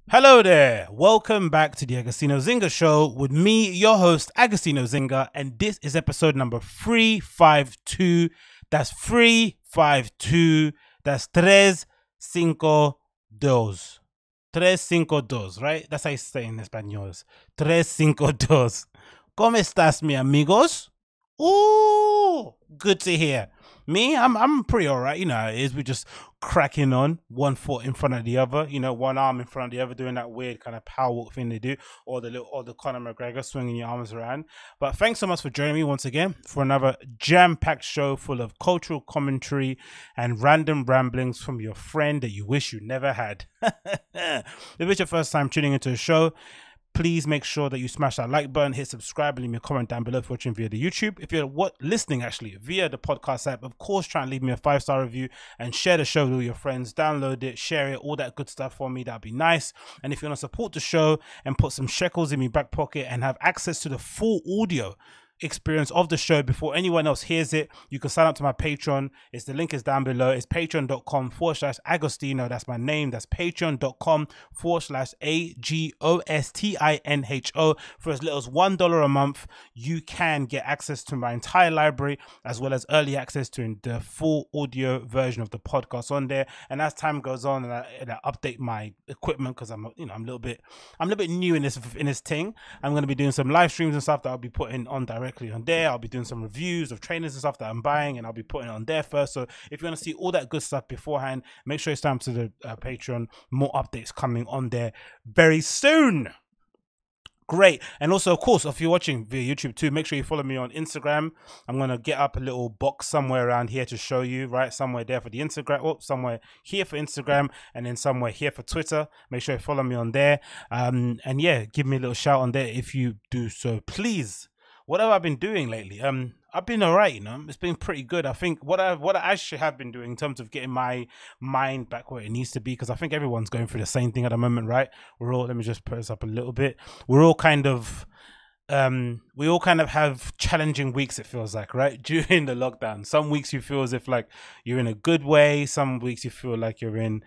Hello there, welcome back to the Agostinho Zinga show with me, your host, Agostinho Zinga, and this is episode number 352. That's 352. That's 352. 352, right? That's how you say in Espanol. 352. ¿Cómo estás, mi amigos? Ooh, good to hear. Me, I'm pretty alright. You know how it is. We're just cracking on, one foot in front of the other. You know, one arm in front of the other, doing that weird kind of power walk thing they do, or the Conor McGregor swinging your arms around. But thanks so much for joining me once again for another jam-packed show full of cultural commentary and random ramblings from your friend that you wish you never had. If it's your first time tuning into the show, please make sure that you smash that like button, hit subscribe, and leave me a comment down below if you're watching via the YouTube. If you're listening actually via the podcast app, of course, try and leave me a 5-star review and share the show with all your friends. Download it, share it, all that good stuff for me. That'd be nice. And if you want to support the show and put some shekels in my back pocket and have access to the full audio experience of the show before anyone else hears it, you can sign up to my Patreon. The link is down below. It's patreon.com/Agostinho. That's my name. That's patreon.com/Agostinho. For as little as $1 a month, you can get access to my entire library as well as early access to the full audio version of the podcast on there. And as time goes on and I update my equipment, because I'm a little bit new in this thing, I'm going to be doing some live streams and stuff that I'll be putting on directly on there. I'll be doing some reviews of trainers and stuff that I'm buying, and I'll be putting it on there first. So if you want to see all that good stuff beforehand, make sure you sign up to the Patreon. More updates coming on there very soon. Great. And also, of course, if you're watching via YouTube too, make sure you follow me on Instagram. I'm going to get up a little box somewhere around here to show you, right? Somewhere there for the Instagram, somewhere here for Instagram, and then somewhere here for Twitter. Make sure you follow me on there. And yeah, give me a little shout on there if you do so, please. What have I been doing lately? I've been alright, it's been pretty good. I think what I actually have been doing in terms of getting my mind back where it needs to be, because I think everyone's going through the same thing at the moment, right? Let me just put this up a little bit. We all kind of have challenging weeks, it feels like, right? During the lockdown. Some weeks you feel as if like you're in a good way. Some weeks you feel like you're in,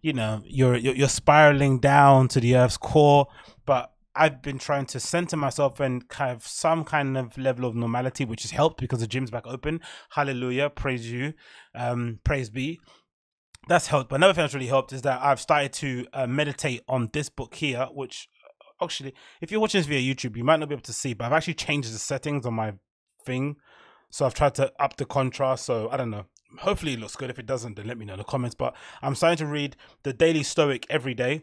you're spiraling down to the earth's core. But I've been trying to center myself and have some kind of level of normality, which has helped because the gym's back open. Hallelujah. Praise you. Praise be. That's helped. But another thing that's really helped is that I've started to meditate on this book here, which actually, if you're watching this via YouTube, you might not be able to see, but I've actually changed the settings on my thing. So I've tried to up the contrast. So I don't know. Hopefully it looks good. If it doesn't, then let me know in the comments. But I'm starting to read the Daily Stoic every day.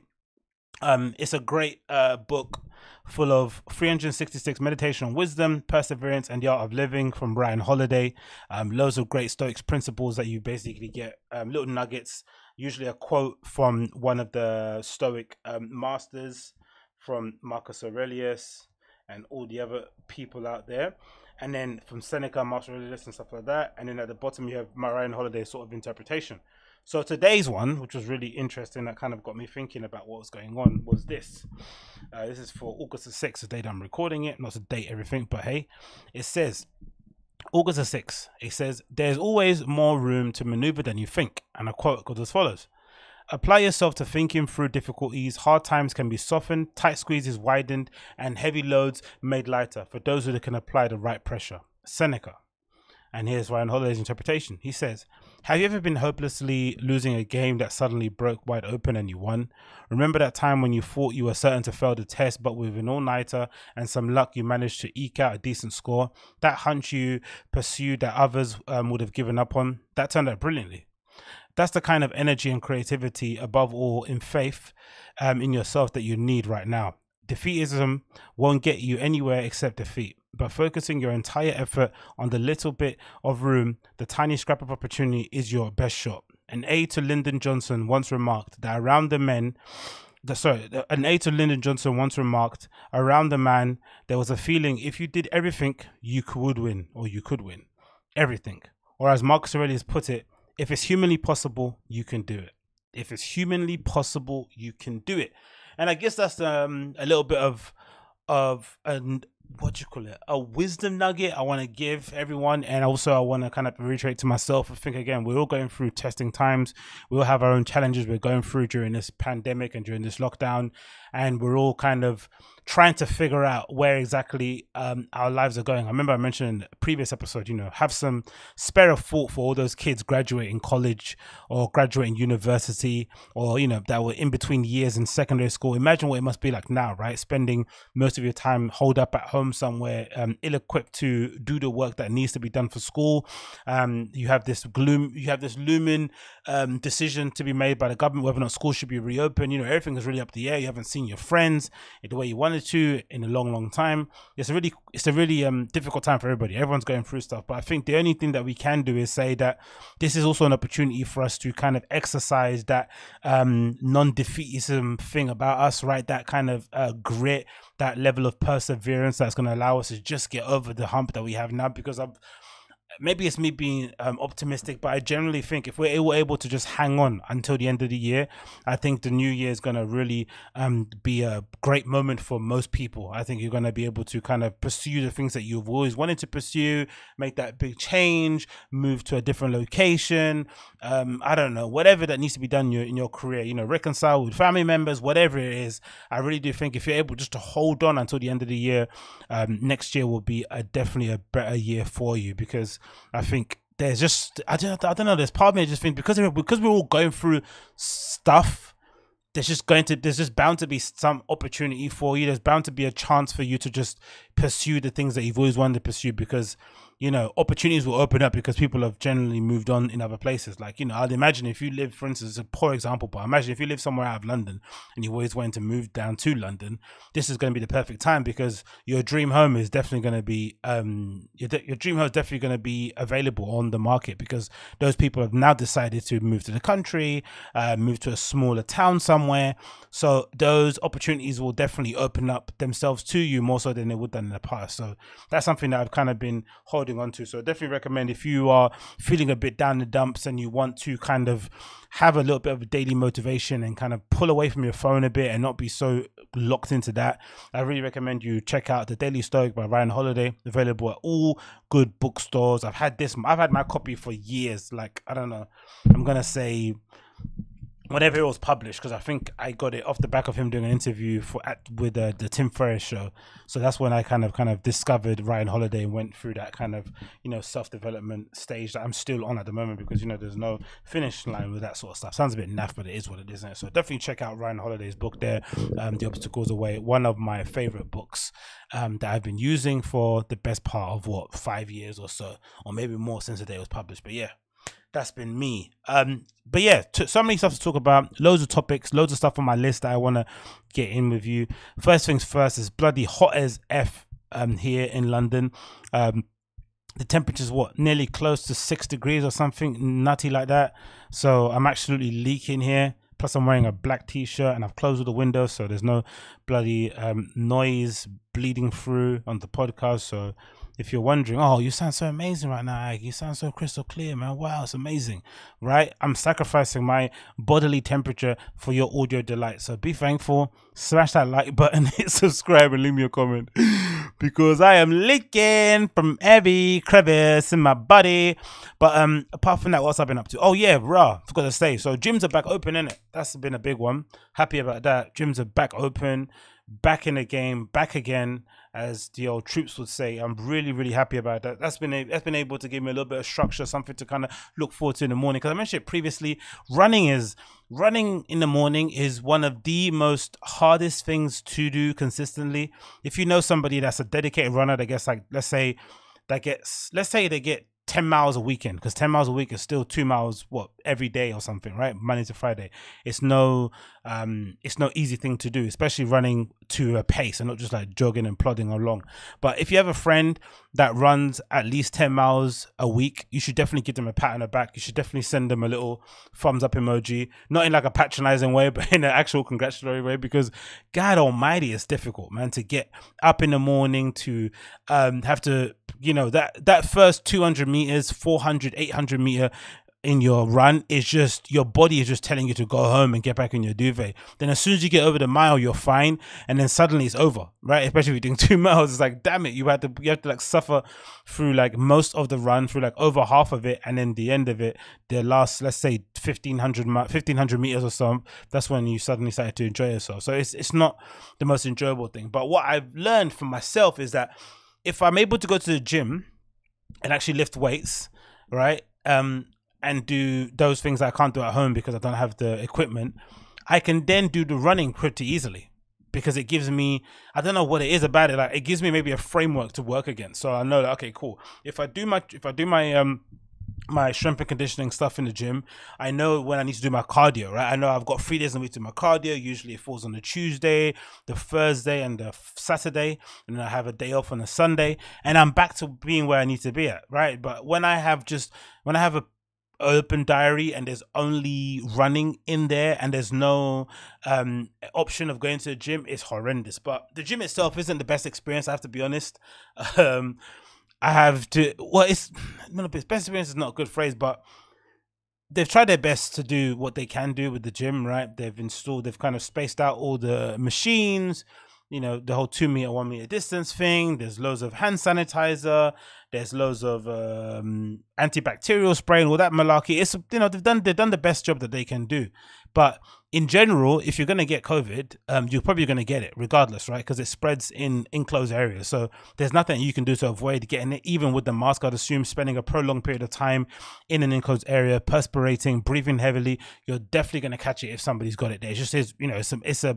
It's a great book full of 366 meditation on wisdom, perseverance, and the art of living from Ryan Holiday. Loads of great Stoics principles that you basically get, little nuggets, usually a quote from one of the Stoic masters, from Marcus Aurelius and all the other people out there. And then from Seneca, Marcus Aurelius and stuff like that. And then at the bottom you have Ryan Holiday's sort of interpretation. So today's one, which was really interesting, that kind of got me thinking about what was going on, was this. This is for August the 6th, the date I'm recording it. Not to date everything, but hey, it says, August the 6th, it says, "There's always more room to maneuver than you think." And a quote goes as follows: "Apply yourself to thinking through difficulties. Hard times can be softened, tight squeezes widened, and heavy loads made lighter for those who can apply the right pressure." Seneca. And here's Ryan Holiday's interpretation. He says, "Have you ever been hopelessly losing a game that suddenly broke wide open and you won? Remember that time when you thought you were certain to fail the test, but with an all-nighter and some luck you managed to eke out a decent score? That hunch you pursued that others would have given up on, that turned out brilliantly. That's the kind of energy and creativity, above all in faith in yourself, that you need right now. Defeatism won't get you anywhere except defeat. But focusing your entire effort on the little bit of room, the tiny scrap of opportunity, is your best shot. An aide to Lyndon Johnson once remarked, around the man, there was a feeling if you did everything, you could win, or you could win. Everything. Or as Marcus Aurelius put it, if it's humanly possible, you can do it. If it's humanly possible, you can do it. And I guess that's a little bit of what do you call it, a wisdom nugget I want to give everyone, and also I want to kind of reiterate to myself. I think again, we're all going through testing times. We all have our own challenges we're going through during this pandemic and during this lockdown, and we're all kind of trying to figure out where exactly our lives are going. I remember I mentioned in a previous episode, have some spare of thought for all those kids graduating college or graduating university, or that were in between years in secondary school. Imagine what it must be like now, right? Spending most of your time holed up at home somewhere, ill-equipped to do the work that needs to be done for school. You have this looming decision to be made by the government whether or not schools should be reopened. Everything is really up the air. You haven't seen your friends the way you wanted to in a long time. It's a really difficult time for everybody. Everyone's going through stuff, but I think the only thing that we can do is say that this is also an opportunity for us to kind of exercise that non-defeatism thing about us, right? That kind of grit, that level of perseverance that's going to allow us to just get over the hump that we have now. Because maybe it's me being optimistic, but I generally think if we're able to just hang on until the end of the year, I think the new year is going to really be a great moment for most people. I think you're going to be able to kind of pursue the things that you've always wanted to pursue, make that big change, move to a different location. I don't know, whatever that needs to be done in your career, reconcile with family members, whatever it is. I really do think if you're able just to hold on until the end of the year, next year will be definitely a better year for you. Because I think there's just I don't know. There's part of me I just think because we're all going through stuff. There's just bound to be some opportunity for you. There's bound to be a chance for you to just pursue the things that you've always wanted to pursue, because opportunities will open up because people have generally moved on in other places. Like, I'd imagine if you live, for instance, a poor example, but imagine if you live somewhere out of London and you always wanted to move down to London, this is going to be the perfect time, because your dream home is definitely going to be your dream home is definitely going to be available on the market, because those people have now decided to move to the country, move to a smaller town somewhere. So those opportunities will definitely open up themselves to you more so than they would done in the past. So that's something that I've kind of been holding on to. So I definitely recommend, if you are feeling a bit down the dumps and you want to kind of have a little bit of a daily motivation and kind of pull away from your phone a bit and not be so locked into that, I really recommend you check out the Daily Stoic by Ryan Holiday, available at all good bookstores. I've had my copy for years. Like, I don't know, I'm gonna say whenever it was published, because I think I got it off the back of him doing an interview with the Tim Ferriss show. So that's when I kind of discovered Ryan Holiday and went through that kind of self-development stage that I'm still on at the moment, because there's no finish line with that sort of stuff. Sounds a bit naff, but it is what it is, isn't it? So definitely check out Ryan Holiday's book there, The Obstacles Away. One of my favorite books that I've been using for the best part of 5 years or so, or maybe more, since the day it was published. But yeah, that's been me. But yeah, so many stuff to talk about, loads of topics, loads of stuff on my list that I want to get in with you. First things first, is bloody hot as F here in London. The temperature's nearly close to 6 degrees or something nutty like that. So I'm absolutely leaking here. Plus I'm wearing a black t-shirt and I've closed all the windows, so there's no bloody noise bleeding through on the podcast. So if you're wondering, oh, you sound so amazing right now, Ag, you sound so crystal clear, man, wow, it's amazing, right? I'm sacrificing my bodily temperature for your audio delight. So be thankful, smash that like button, hit subscribe, and leave me a comment, because I am leaking from every crevice in my body. But apart from that, what's I've been up to? Oh yeah, forgot to say, so gyms are back open, innit? That's been a big one. Happy about that. Gyms are back open, back in the game, back again, as the old troops would say. I'm really, really happy about that. That's been able to give me a little bit of structure, something to kind of look forward to in the morning. Because I mentioned it previously, running in the morning is one of the most hardest things to do consistently. If you know somebody that's a dedicated runner that gets, like, let's say they get 10 miles a weekend, because 10 miles a week is still 2 miles every day or something, right? Monday to Friday. It's no easy thing to do, especially running to a pace and not just like jogging and plodding along. But if you have a friend that runs at least 10 miles a week, you should definitely give them a pat on the back. You should definitely send them a little thumbs up emoji, not in like a patronizing way, but in an actual congratulatory way, because God almighty, it's difficult, man, to get up in the morning, to have to, that first 200 meters, 400, 800 meter in your run, it's just your body is just telling you to go home and get back in your duvet. Then as soon as you get over the mile, you're fine, and then suddenly it's over, right? Especially if you're doing 2 miles, it's like, damn it, you have to like suffer through like most of the run, through like over half of it, and then the end of it, the last, let's say 1500 meters or so, that's when you suddenly started to enjoy yourself. So it's not the most enjoyable thing. But what I've learned for myself is that if I'm able to go to the gym and actually lift weights, right, and do those things I can't do at home because I don't have the equipment, I can then do the running pretty easily, because it gives me, I don't know what it is about it, like it gives me maybe a framework to work against. So I know that, okay, cool, if I do my strength and conditioning stuff in the gym, I know when I need to do my cardio, right? I know I've got 3 days a week to do my cardio. Usually it falls on the Tuesday, the Thursday, and the Saturday, and then I have a day off on the Sunday, and I'm back to being where I need to be at, right? But when I have a open diary and there's only running in there and there's no option of going to the gym, it's horrendous. But the gym itself isn't the best experience, I have to be honest. I have to, well, it's not the best experience is not a good phrase, but they've tried their best to do what they can do with the gym, right? They've kind of spaced out all the machines, you know, the whole 2 meter, 1 meter distance thing. There's loads of hand sanitizer. There's loads of antibacterial spray and all that malarkey. It's, you know, they've done the best job that they can do. But in general, if you're going to get COVID, you're probably going to get it regardless, right? Because it spreads in enclosed areas. So there's nothing you can do to avoid getting it, even with the mask. I'd assume spending a prolonged period of time in an enclosed area, perspirating, breathing heavily, you're definitely going to catch it if somebody's got it there. It just is, you know,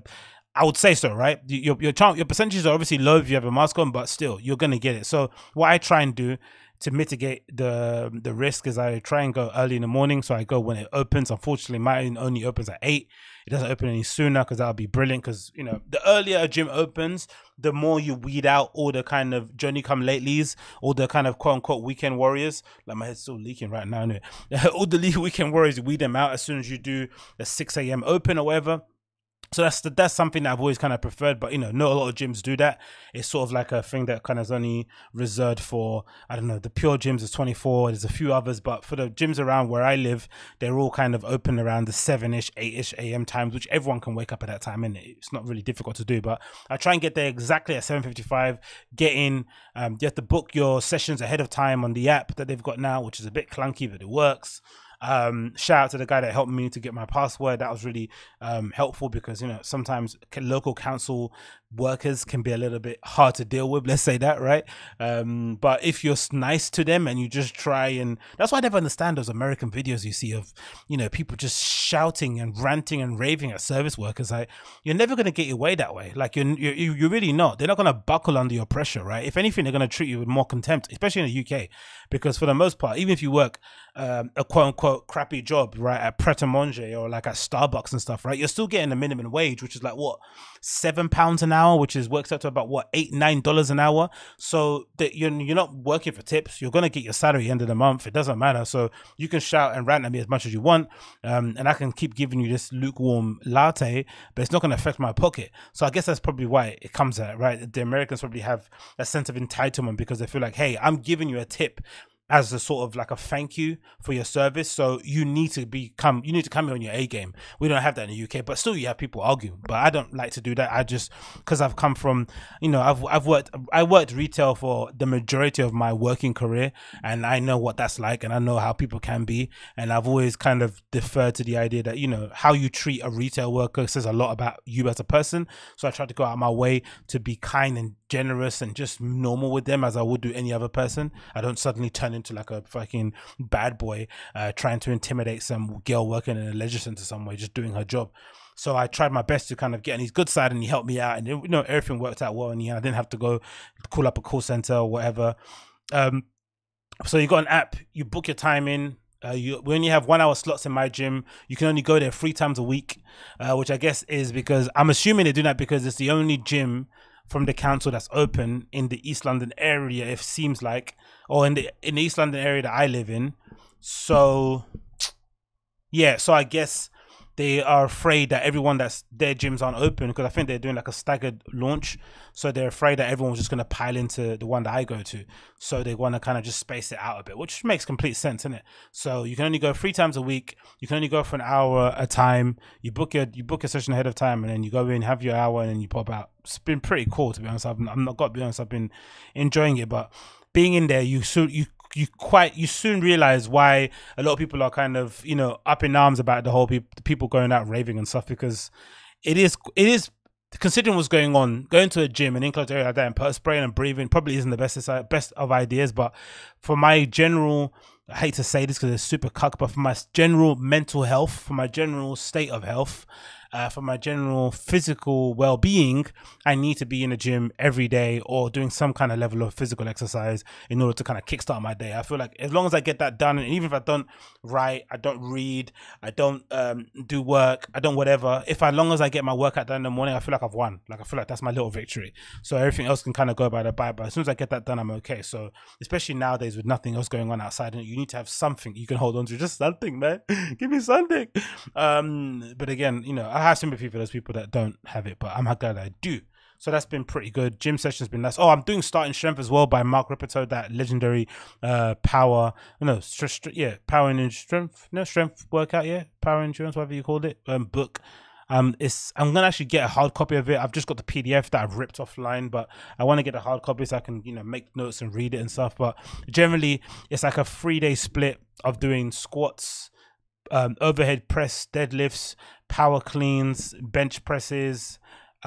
I would say so, right? Your percentages are obviously low if you have a mask on, but still, you're going to get it. So what I try and do to mitigate the risk is I try and go early in the morning. So I go when it opens. Unfortunately, mine only opens at 8. It doesn't open any sooner, because that would be brilliant. Because, you know, the earlier a gym opens, the more you weed out all the kind of Johnny come latelys, all the kind of quote unquote weekend warriors. Like, my head's still leaking right now, anyway. All the weekend warriors, you weed them out as soon as you do a 6 a.m. open or whatever. So that's something that I've always kind of preferred, but, you know, not a lot of gyms do that. It's sort of like a thing that kind of is only reserved for, I don't know, the pure gyms is 24. There's a few others, but for the gyms around where I live, they're all kind of open around the 7-ish, 8-ish a.m. times, which everyone can wake up at that time, and it's not really difficult to do. But I try and get there exactly at 7:55. Get in. You have to book your sessions ahead of time on the app that they've got now, which is a bit clunky, but it works. Shout out to the guy that helped me to get my password. That was really helpful, because, you know, sometimes local council workers can be a little bit hard to deal with, let's say that, right? But if you're nice to them and you just try, and that's why I never understand those American videos you see of, you know, people just shouting and ranting and raving at service workers. Like, you're never going to get your way that way. Like, you're really not. They're not going to buckle under your pressure, right? If anything, they're going to treat you with more contempt, especially in the UK, because for the most part, even if you work a quote unquote crappy job, right, at Pret a Manger or like at Starbucks and stuff, right, you're still getting the minimum wage, which is like what, £7 an hour, which is works out to about what, $8-9 an hour. So that you're not working for tips. You're gonna get your salary at the end of the month. It doesn't matter. So you can shout and rant at me as much as you want, and I can keep giving you this lukewarm latte, but it's not gonna affect my pocket. So I guess that's probably why it comes at, right? The Americans probably have a sense of entitlement, because they feel like, hey, I'm giving you a tip as a sort of like a thank you for your service, so you need to come here on your A game. We don't have that in the UK, but still you have people arguing. But I don't like to do that. I just, because I've come from, you know, I worked retail for the majority of my working career, and I know what that's like, and I know how people can be, and I've always kind of deferred to the idea that, you know, how you treat a retail worker says a lot about you as a person. So I try to go out of my way to be kind and generous and just normal with them as I would do any other person. I don't suddenly turn into like a fucking bad boy trying to intimidate some girl working in a leisure center somewhere, just doing her job. So I tried my best to kind of get on his good side, and he helped me out, and, you know, everything worked out well, and I didn't have to go call up a call center or whatever. So you got an app, you book your time in. We only have 1 hour slots in my gym. You can only go there 3 times a week, which I guess is because, I'm assuming they do that because it's the only gym from the council that's open in the East London area, it seems like, or in the East London area that I live in. So yeah, so I guess they are afraid that everyone that's their gyms aren't open, because I think they're doing like a staggered launch. So they're afraid that everyone's just going to pile into the one that I go to. So they want to kind of just space it out a bit, which makes complete sense, isn't it? So you can only go 3 times a week. You can only go for an hour at a time. You book your session ahead of time, and then you go in, have your hour, and then you pop out. It's been pretty cool, to be honest. I'm not got to be honest. I've been enjoying it, but being in there, you soon realize why a lot of people are kind of, you know, up in arms about the whole people going out raving and stuff, because it is considering what's going on, going to a gym, an enclosed area like that, and spraying and breathing probably isn't the best of ideas. But for my general, I hate to say this because it's super cuck, but for my general mental health, for my general state of health, for my general physical well-being, I need to be in a gym every day or doing some kind of level of physical exercise in order to kind of kickstart my day. I feel like as long as I get that done, and even if I don't write, I don't read, I don't do work, I don't whatever, as long as I get my workout done in the morning, I feel like I've won. Like, I feel like that's my little victory. So everything else can kind of go by the by. But as soon as I get that done, I'm okay. So especially nowadays with nothing else going on outside, you need to have something you can hold on to. Just something, man. Give me something. But again, you know, I have sympathy for those people that don't have it, but I'm glad I do. So that's been pretty good. Gym session's been nice. Oh, I'm doing Starting Strength as well by Mark Ripperto, that legendary power and strength workout, power endurance, whatever you called it, book. I'm gonna actually get a hard copy of it. I've just got the PDF that I've ripped offline, but I want to get a hard copy so I can, you know, make notes and read it and stuff. But generally, it's like a 3-day split of doing squats, overhead press, deadlifts, power cleans, bench presses,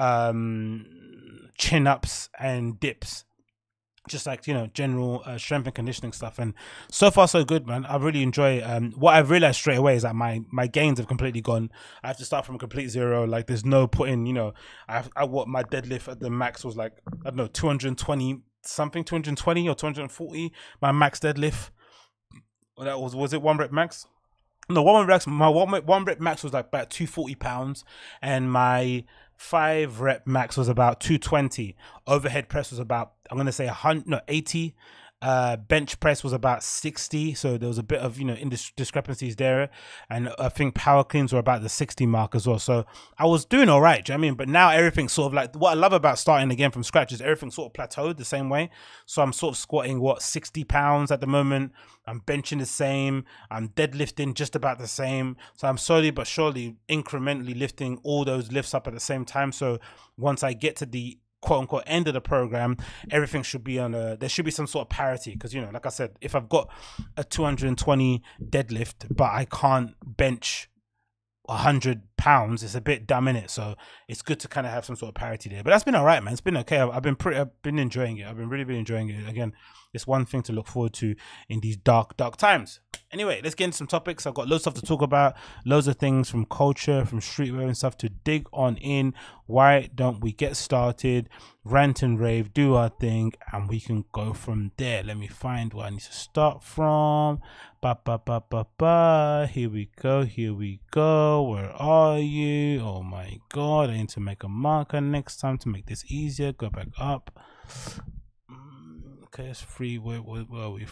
chin ups, and dips. Just like, you know, general strength and conditioning stuff. And so far so good, man. I really enjoy what I've realized straight away is that my gains have completely gone. I have to start from a complete zero. Like, there's no putting, you know, what my deadlift at the max was like, I don't know, 220 something, 220 or 240, my max deadlift. That was it 1 rep max? No, my one rep max was like about 240 pounds, and my 5 rep max was about 220. Overhead press was about, I'm gonna say 80. Bench press was about 60, so there was a bit of, you know, discrepancies there, and I think power cleans were about the 60 mark as well. So I was doing all right, do you know what I mean? But now everything's sort of like, what I love about starting again from scratch is everything sort of plateaued the same way. So I'm sort of squatting 60 pounds at the moment. I'm benching the same. I'm deadlifting just about the same. So I'm slowly but surely incrementally lifting all those lifts up at the same time. So once I get to the quote unquote end of the program, everything should be there should be some sort of parity, because, you know, like I said, if I've got a 220 deadlift but I can't bench 100 pounds, it's a bit dumb in it. So it's good to kind of have some sort of parity there. But that's been all right, man. It's been okay. I've been enjoying it. I've been really enjoying it. Again, it's one thing to look forward to in these dark times. Anyway, let's get into some topics. I've got loads of stuff to talk about, loads of things from culture, from streetwear and stuff to dig on in. Why don't we get started, rant and rave, do our thing, and we can go from there. Let me find where I need to start from. Here we go. Where are you? Oh my god, I need to make a marker next time to make this easier. Go back up. Okay, it's free. Where are we?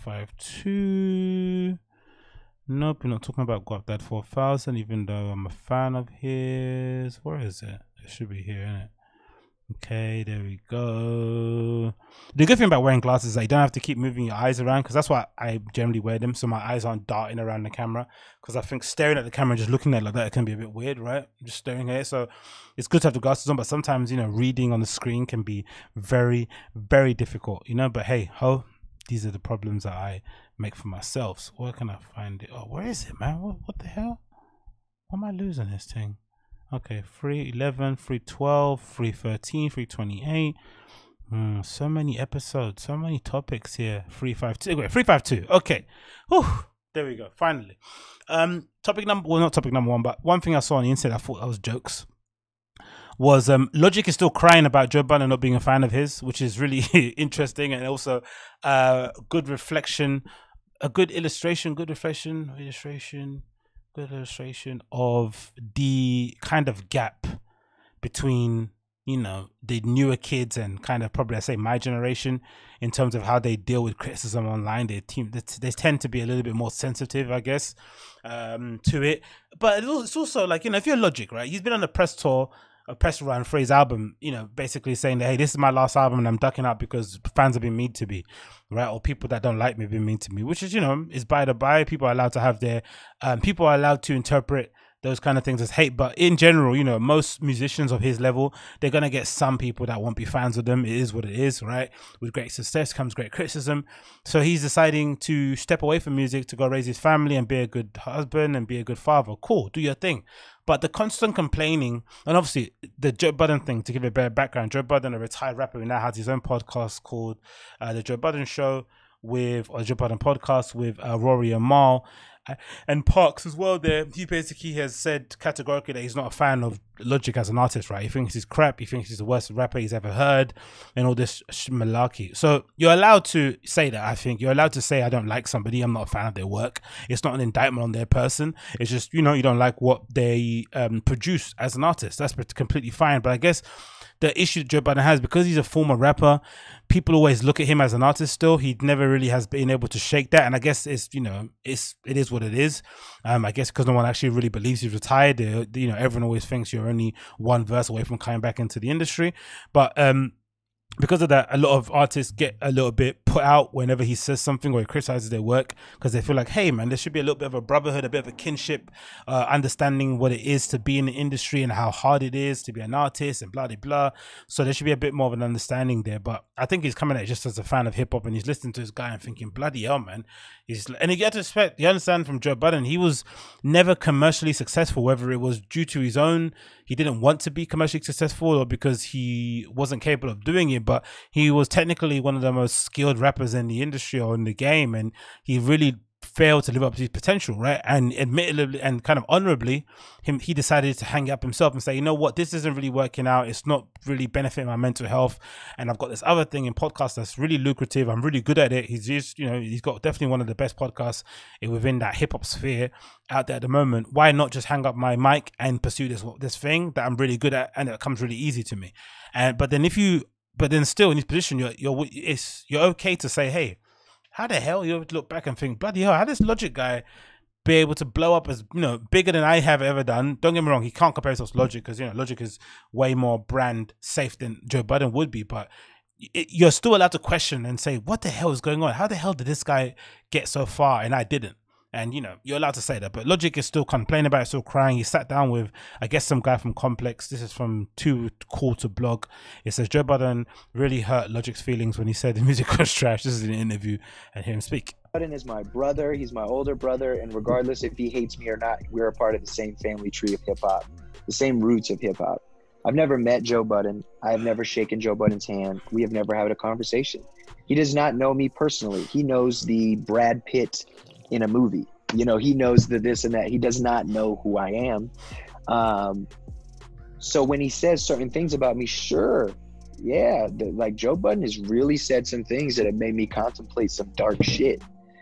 352. Nope, we're not talking about Guap Dad 4000, even though I'm a fan of his. Where is it? It should be here, isn't it? Okay, there we go. The good thing about wearing glasses is that you don't have to keep moving your eyes around, because that's why I generally wear them, so my eyes aren't darting around the camera, because I think staring at the camera and just looking at it like that, it can be a bit weird, right? Just staring at it. So it's good to have the glasses on, but sometimes, you know, reading on the screen can be very difficult, you know. But hey ho, these are the problems that I make for myself. So where can I find it? Oh, where is it, man? What the hell? Why am I losing this thing? Okay, 311, 312, 313, 328. So many episodes, so many topics here. 352. Wait, 352. Okay. Whew, there we go. Finally. Not topic number one, but one thing I saw on the internet, I thought that was jokes, was Logic is still crying about Joe Budden not being a fan of his, which is really interesting, and also good reflection, a good illustration of the kind of gap between you know, the newer kids and kind of probably I say my generation in terms of how they deal with criticism online. They tend to be a little bit more sensitive, I guess, to it. But it's also like, you know, if you're Logic, right? He's been on a press tour, a press run for his album, you know, basically saying that, hey, this is my last album and I'm ducking out because fans have been mean to me, right? Or people that don't like me have been mean to me, which is, you know, is by the by. People are allowed to have their, people are allowed to interpret those kind of things as hate. But in general, you know, most musicians of his level, they're going to get some people that won't be fans of them. It is what it is, right? With great success comes great criticism. So he's deciding to step away from music to go raise his family and be a good husband and be a good father. Cool, do your thing. But the constant complaining, and obviously the Joe Budden thing, to give a better background, Joe Budden, a retired rapper who now has his own podcast called The Joe Budden Show or Joe Budden Podcast with Rory and Mal. And Parks as well there, he basically has said categorically that he's not a fan of Logic as an artist, right? He thinks he's crap, he thinks he's the worst rapper he's ever heard, and all this malarkey. So you're allowed to say that, I think. You're allowed to say, I don't like somebody, I'm not a fan of their work. It's not an indictment on their person. It's just, you know, you don't like what they produce as an artist. That's completely fine. But I guess the issue Joe Budden has, because he's a former rapper, people always look at him as an artist still. He never really has been able to shake that. And I guess it's, you know, it is what it is. I guess because no one actually really believes he's retired. You know, everyone always thinks you're only one verse away from coming back into the industry. But because of that, a lot of artists get a little bit put out whenever he says something or he criticizes their work, because they feel like, hey man, there should be a little bit of a brotherhood, a bit of a kinship, understanding what it is to be in the industry and how hard it is to be an artist and blah blah blah. So there should be a bit more of an understanding there. But I think he's coming at it just as a fan of hip hop, and he's listening to this guy and thinking, bloody hell, man. And you get to expect, you understand from Joe Budden, he was never commercially successful, whether it was due to his own, he didn't want to be commercially successful, or because he wasn't capable of doing it. But he was technically one of the most skilled rappers in the industry or in the game, and he really failed to live up to his potential, right? And admittedly and kind of honorably, he decided to hang up himself and say, you know what, this isn't really working out, it's not really benefiting my mental health, and I've got this other thing in podcast that's really lucrative, I'm really good at it. He's just, you know, he's got definitely one of the best podcasts within that hip-hop sphere out there at the moment. Why not just hang up my mic and pursue this thing that I'm really good at and it comes really easy to me? And but then still in this position, you're okay to say, hey, how the hell, you look back and think, bloody hell, how does Logic guy be able to blow up as, you know, bigger than I have ever done? Don't get me wrong, he can't compare himself to Logic, because, you know, Logic is way more brand safe than Joe Budden would be. But you're still allowed to question and say, what the hell is going on? How the hell did this guy get so far and I didn't? And, you know, you're allowed to say that. But Logic is still complaining about it, still crying. He sat down with, I guess, some guy from Complex. This is from Too Cool to Blog. It says, Joe Budden really hurt Logic's feelings when he said the music was trash. This is an interview, and hear him speak. Budden is my brother. He's my older brother. And regardless if he hates me or not, we're a part of the same family tree of hip-hop, the same roots of hip-hop. I've never met Joe Budden. I have never shaken Joe Budden's hand. We have never had a conversation. He does not know me personally. He knows the Brad Pitt in a movie. You know, he knows the this and that. He does not know who I am. So when he says certain things about me, sure, yeah, like Joe Budden has really said some things that have made me contemplate some dark shit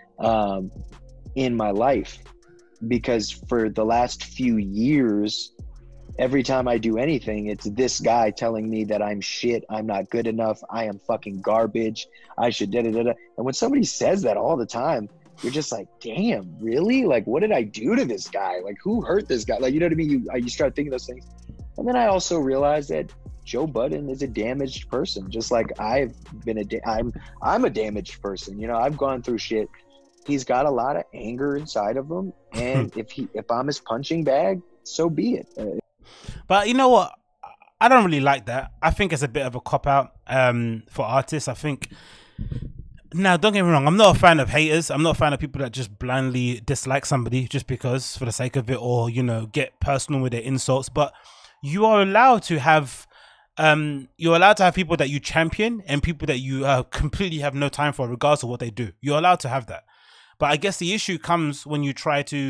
in my life. Because for the last few years, every time I do anything, it's this guy telling me that I'm shit, I'm not good enough, I am fucking garbage, I should da-da-da-da. And when somebody says that all the time, you're just like, damn, really? Like, what did I do to this guy? Like, who hurt this guy? Like, you know what I mean? You start thinking those things. And then I also realized that Joe Budden is a damaged person, just like I've been I'm a damaged person. You know, I've gone through shit. He's got a lot of anger inside of him. And if I'm his punching bag, so be it. But you know what? I don't really like that. I think it's a bit of a cop-out for artists. I think... Now, don't get me wrong, I'm not a fan of haters. I'm not a fan of people that just blindly dislike somebody just because, for the sake of it, or, you know, get personal with their insults. But you are allowed to have people that you champion and people that you completely have no time for, regardless of what they do. You're allowed to have that. But I guess the issue comes when you try to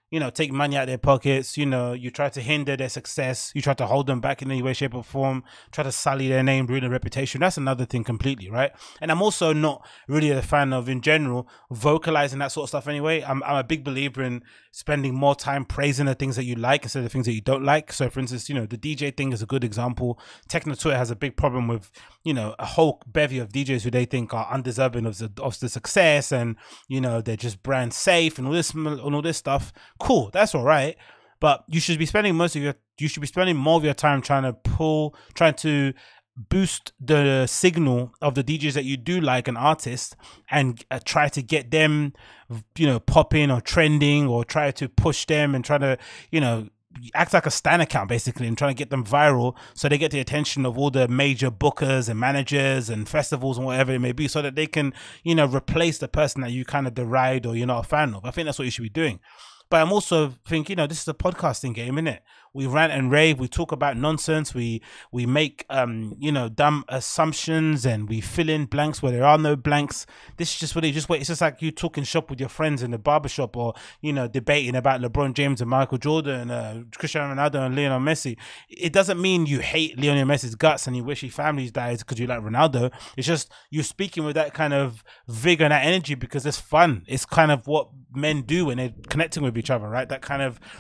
take money out of their pockets. You try to hinder their success. You try to hold them back in any way, shape, or form. Try to sully their name, ruin their reputation. That's another thing completely, right? And I'm also not really a fan of, in general, vocalizing that sort of stuff anyway. I'm a big believer in spending more time praising the things that you like instead of the things that you don't like. So, for instance, the DJ thing is a good example. Techno Twitter has a big problem with, a whole bevy of DJs who they think are undeserving of the success, and they're just brand safe and all this stuff. Cool, that's all right, but you should be spending more of your time trying to boost the signal of the DJs that you do like, an artist, and try to get them popping or trending, or try to push them and try to act like a stan account basically, and trying to get them viral so they get the attention of all the major bookers and managers and festivals and whatever it may be, so that they can replace the person that you kind of deride or you're not a fan of. I think that's what you should be doing. But I'm also thinking, this is a podcasting game, isn't it? We rant and rave, we talk about nonsense, we make dumb assumptions, and we fill in blanks where there are no blanks. This is just what it's just like you talking shop with your friends in the barbershop, or debating about LeBron James and Michael Jordan, Cristiano Ronaldo and Lionel Messi. It doesn't mean you hate Lionel Messi's guts and you wish his family dies because you like Ronaldo. It's just you're speaking with that kind of vigor and that energy because it's fun. It's kind of what men do when they're connecting with each other, right? That kind of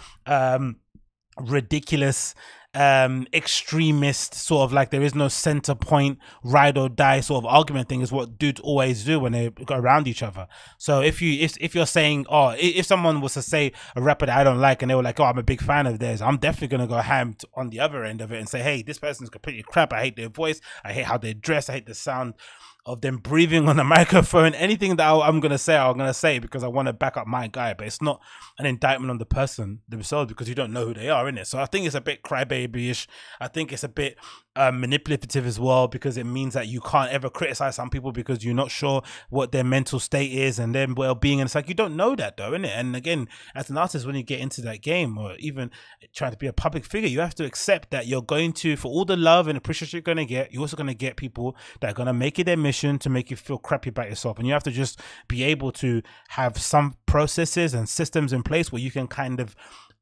ridiculous extremist sort of like there is no center point, ride or die sort of argument thing is what dudes always do when they go around each other. So if you're saying, if someone was to say a rapper that I don't like and they were like, I'm a big fan of theirs, I'm definitely gonna go ham on the other end of it and say, hey, this person's completely crap, I hate their voice, I hate how they dress, I hate the sound of them breathing on a microphone. Anything that I'm going to say because I want to back up my guy, but it's not an indictment on the person themselves because you don't know who they are, innit? So I think it's a bit crybaby-ish. I think it's a bit manipulative as well, because it means that you can't ever criticize some people because you're not sure what their mental state is and their well-being, and it's like you don't know that though, innit? And again, as an artist, when you get into that game, or even trying to be a public figure, you have to accept that you're going to, for all the love and appreciation you're going to get, you're also going to get people that are going to make it their mission to make you feel crappy about yourself. And you have to just be able to have some processes and systems in place where you can kind of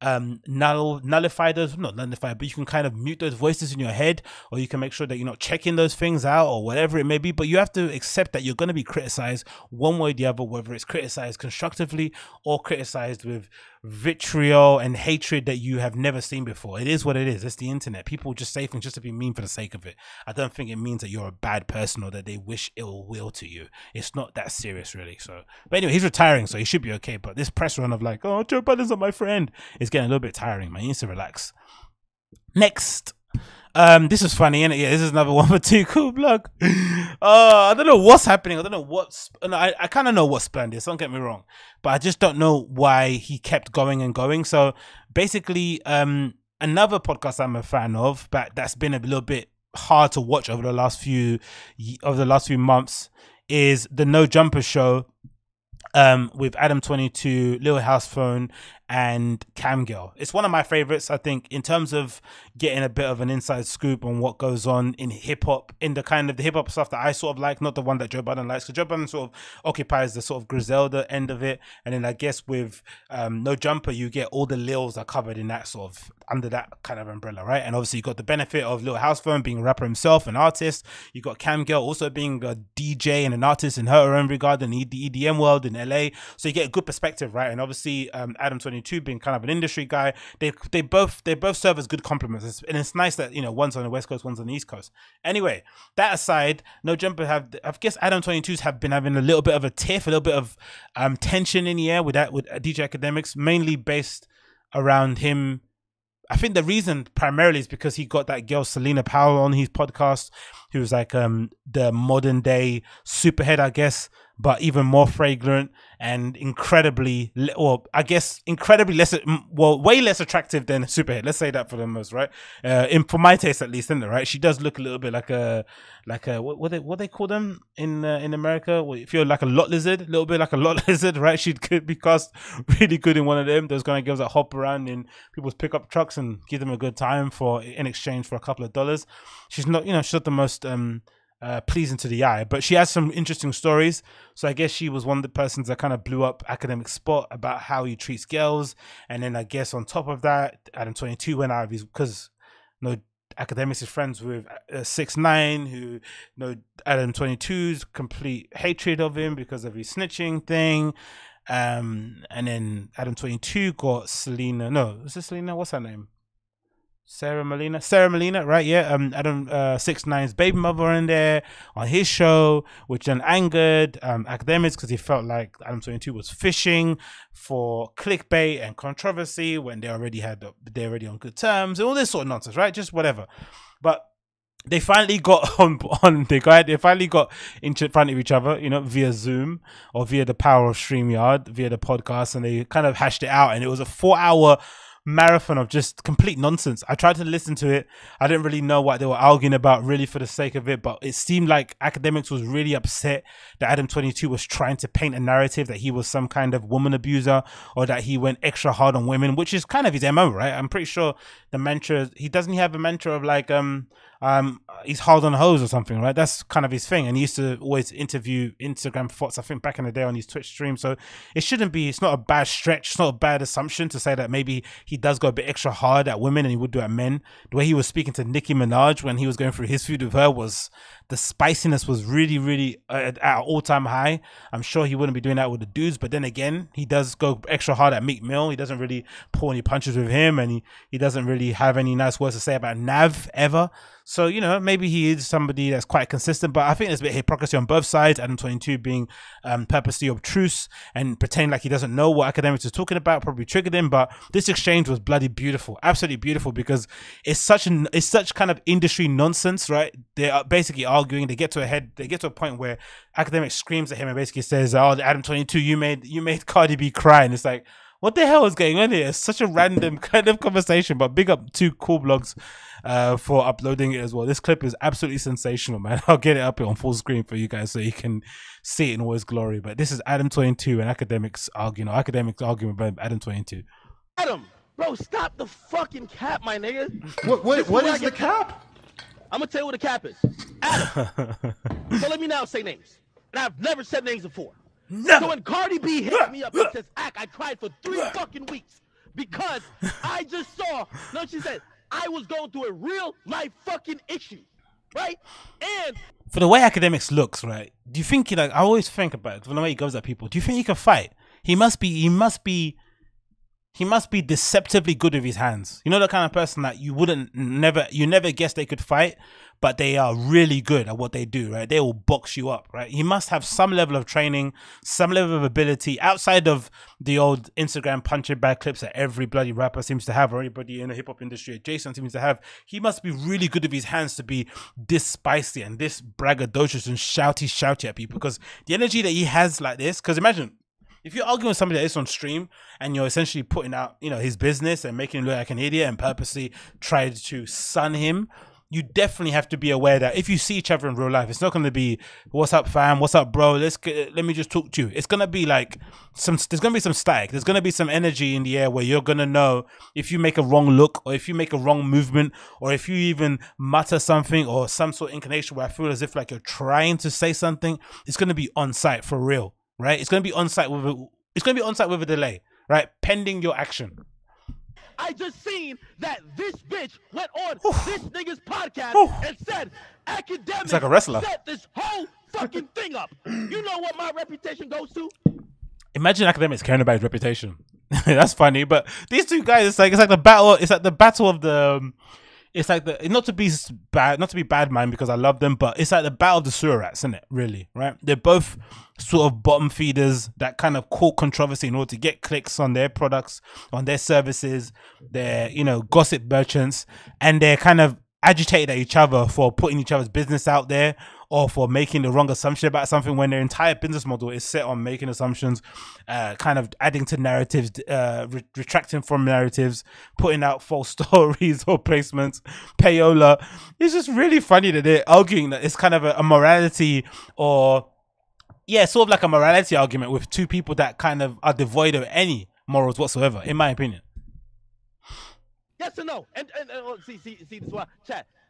nullify those, not nullify, but you can kind of mute those voices in your head, or you can make sure that you're not checking those things out or whatever it may be. But you have to accept that you're going to be criticized one way or the other, whether it's criticized constructively or criticized with vitriol and hatred that you have never seen before. It is what it is. It's the internet. People just say things just to be mean for the sake of it. I don't think it means that you're a bad person or that they wish ill will to you. It's not that serious, really. So, but anyway, he's retiring, so he should be okay. But this press run of like, oh, Joe Biden's not my friend, is getting a little bit tiring, man. He needs to relax. Next. This is funny, innit? Yeah, this is another one for Too Cool Blog. I don't know what's happening. I don't know what's. I kind of know what spurned this. Don't get me wrong, but I just don't know why he kept going and going. So basically, another podcast I'm a fan of, but that's been a little bit hard to watch over the last few months, is the No Jumper Show. With Adam22, Lil House Phone, and Camgirl. It's one of my favorites, I think, in terms of getting a bit of an inside scoop on what goes on in hip hop, in the kind of the hip hop stuff that I sort of like, not the one that Joe Budden likes, because Joe Budden sort of occupies the sort of Griselda end of it. And then I guess with No Jumper, you get all the Lils are covered in that sort of, under that kind of umbrella, right? And obviously you got the benefit of Lil House Phone being a rapper himself, an artist. You got Camgirl also being a DJ and an artist in her own regard in the EDM world in LA. So you get a good perspective, right? And obviously Adam22 being kind of an industry guy, they both serve as good compliments. And it's nice that, one's on the West Coast, one's on the East Coast. Anyway, that aside, No Jumper I guess Adam22's have been having a little bit of a tiff, a little bit of tension in the air with DJ Akademiks, mainly based around him. I think the reason primarily is because he got that girl Selena Powell on his podcast, who was like the modern day superhead, I guess, but even more fragrant and incredibly less, way less attractive than Superhead. Let's say that for the most, right? For my taste at least, isn't it, right? She does look a little bit like a what they call them in America? If you're like a lot lizard, a little bit like a lot lizard, right? She could be cast really good in one of them. Those kind of girls that hop around in people's pickup trucks and give them a good time in exchange for a couple of dollars. She's not, she's not the most pleasing to the eye, but she has some interesting stories. So I guess she was one of the persons that kind of blew up Academic Spot about how he treats girls. And then I guess on top of that, Adam 22 went out of his, because Academics is friends with 6ix9ine, who Adam 22's complete hatred of him because of his snitching thing. And then Adam 22 got Selena. No, is this Selena? What's her name? Sarah Molina, right? Yeah. Adam 6ix9ine's baby mother in there on his show, which then angered Academics because he felt like Adam 22 was fishing for clickbait and controversy when they're already on good terms and all this sort of nonsense, right? Just whatever. But they finally got they finally got in front of each other, via Zoom or via the power of StreamYard, via the podcast, and they kind of hashed it out. And it was a 4-hour marathon of just complete nonsense. I tried to listen to it. I didn't really know what they were arguing about really for the sake of it, but it seemed like Academics was really upset that Adam 22 was trying to paint a narrative that he was some kind of woman abuser or that he went extra hard on women, which is kind of his MO, right? I'm pretty sure the mantra, he doesn't have a mantra of like he's hard on hoes or something, right? That's kind of his thing. And he used to always interview Instagram thoughts, I think, back in the day on his Twitch stream. So it's not a bad stretch. It's not a bad assumption to say that maybe he does go a bit extra hard at women and he would do at men. The way he was speaking to Nicki Minaj when he was going through his feud with her, was the spiciness was really, really at an all-time high. I'm sure he wouldn't be doing that with the dudes, but then again, he does go extra hard at Meek Mill. He doesn't really pull any punches with him, and he doesn't really have any nice words to say about Nav ever. So, maybe he is somebody that's quite consistent, but I think there's a bit of hypocrisy on both sides. Adam 22 being purposely obtruse and pretending like he doesn't know what Academics is talking about, probably triggered him. But this exchange was bloody beautiful, absolutely beautiful, because it's such kind of industry nonsense, right? They are basically arguing. They get to a point where Academics screams at him and basically says, "Oh, Adam 22, you made Cardi B cry," and it's like, what the hell is going on here? It's such a random kind of conversation, but big up to Cool Blogs for uploading it as well. This clip is absolutely sensational, man. I'll get it up on full screen for you guys so you can see it in all its glory. But this is Adam 22 and Academics arguing about Adam 22. Adam, bro, stop the fucking cap, my nigga. What is the cap? I'm gonna tell you what the cap is. Adam. So let me now say names. And I've never said names before. No. So when Cardi B hits me up and says, I cried for 3 fucking weeks because I just saw, she said, I was going through a real life fucking issue, right? And for the way Academics looks, right? Do you think I always think about it, from the way he goes at people, do you think he can fight? He must be deceptively good with his hands. You know, the kind of person that you never guess they could fight, but they are really good at what they do, right? They will box you up, right? He must have some level of training, some level of ability outside of the old Instagram punching bag clips that every bloody rapper seems to have, or anybody in the hip hop industry adjacent seems to have. He must be really good with his hands to be this spicy and this braggadocious and shouty at people, because the energy that he has like this, because imagine, if you're arguing with somebody that is on stream and you're essentially putting out, his business and making him look like an idiot and purposely try to sun him, you definitely have to be aware that if you see each other in real life, it's not going to be, "What's up, fam? What's up, bro? Let me just talk to you." It's going to be like there's going to be some static. There's going to be some energy in the air where you're going to know if you make a wrong look, or if you make a wrong movement, or if you even mutter something or some sort of inclination where I feel as if like you're trying to say something. It's going to be on site for real. Right? It's going to be on site with a delay, right? Pending your action. I just seen that this bitch went on this nigga's podcast and said, Academics it's like a wrestler. Set this whole fucking thing up. You know what my reputation goes to? Imagine Academics caring about his reputation. That's funny, but these two guys, it's like the battle of the it's like not to be bad man, because I love them, but it's like the battle of the sewer rats, isn't it? Really, right? They're both sort of bottom feeders that kind of court controversy in order to get clicks on their products, on their services. They're, gossip merchants, and they're kind of agitated at each other for putting each other's business out there, or for making the wrong assumption about something when their entire business model is set on making assumptions, kind of adding to narratives, retracting from narratives, putting out false stories or placements, payola. It's just really funny that they're arguing that it's kind of a morality, or sort of like a morality argument with two people that kind of are devoid of any morals whatsoever, in my opinion. Yes or no? And see this is why, chat.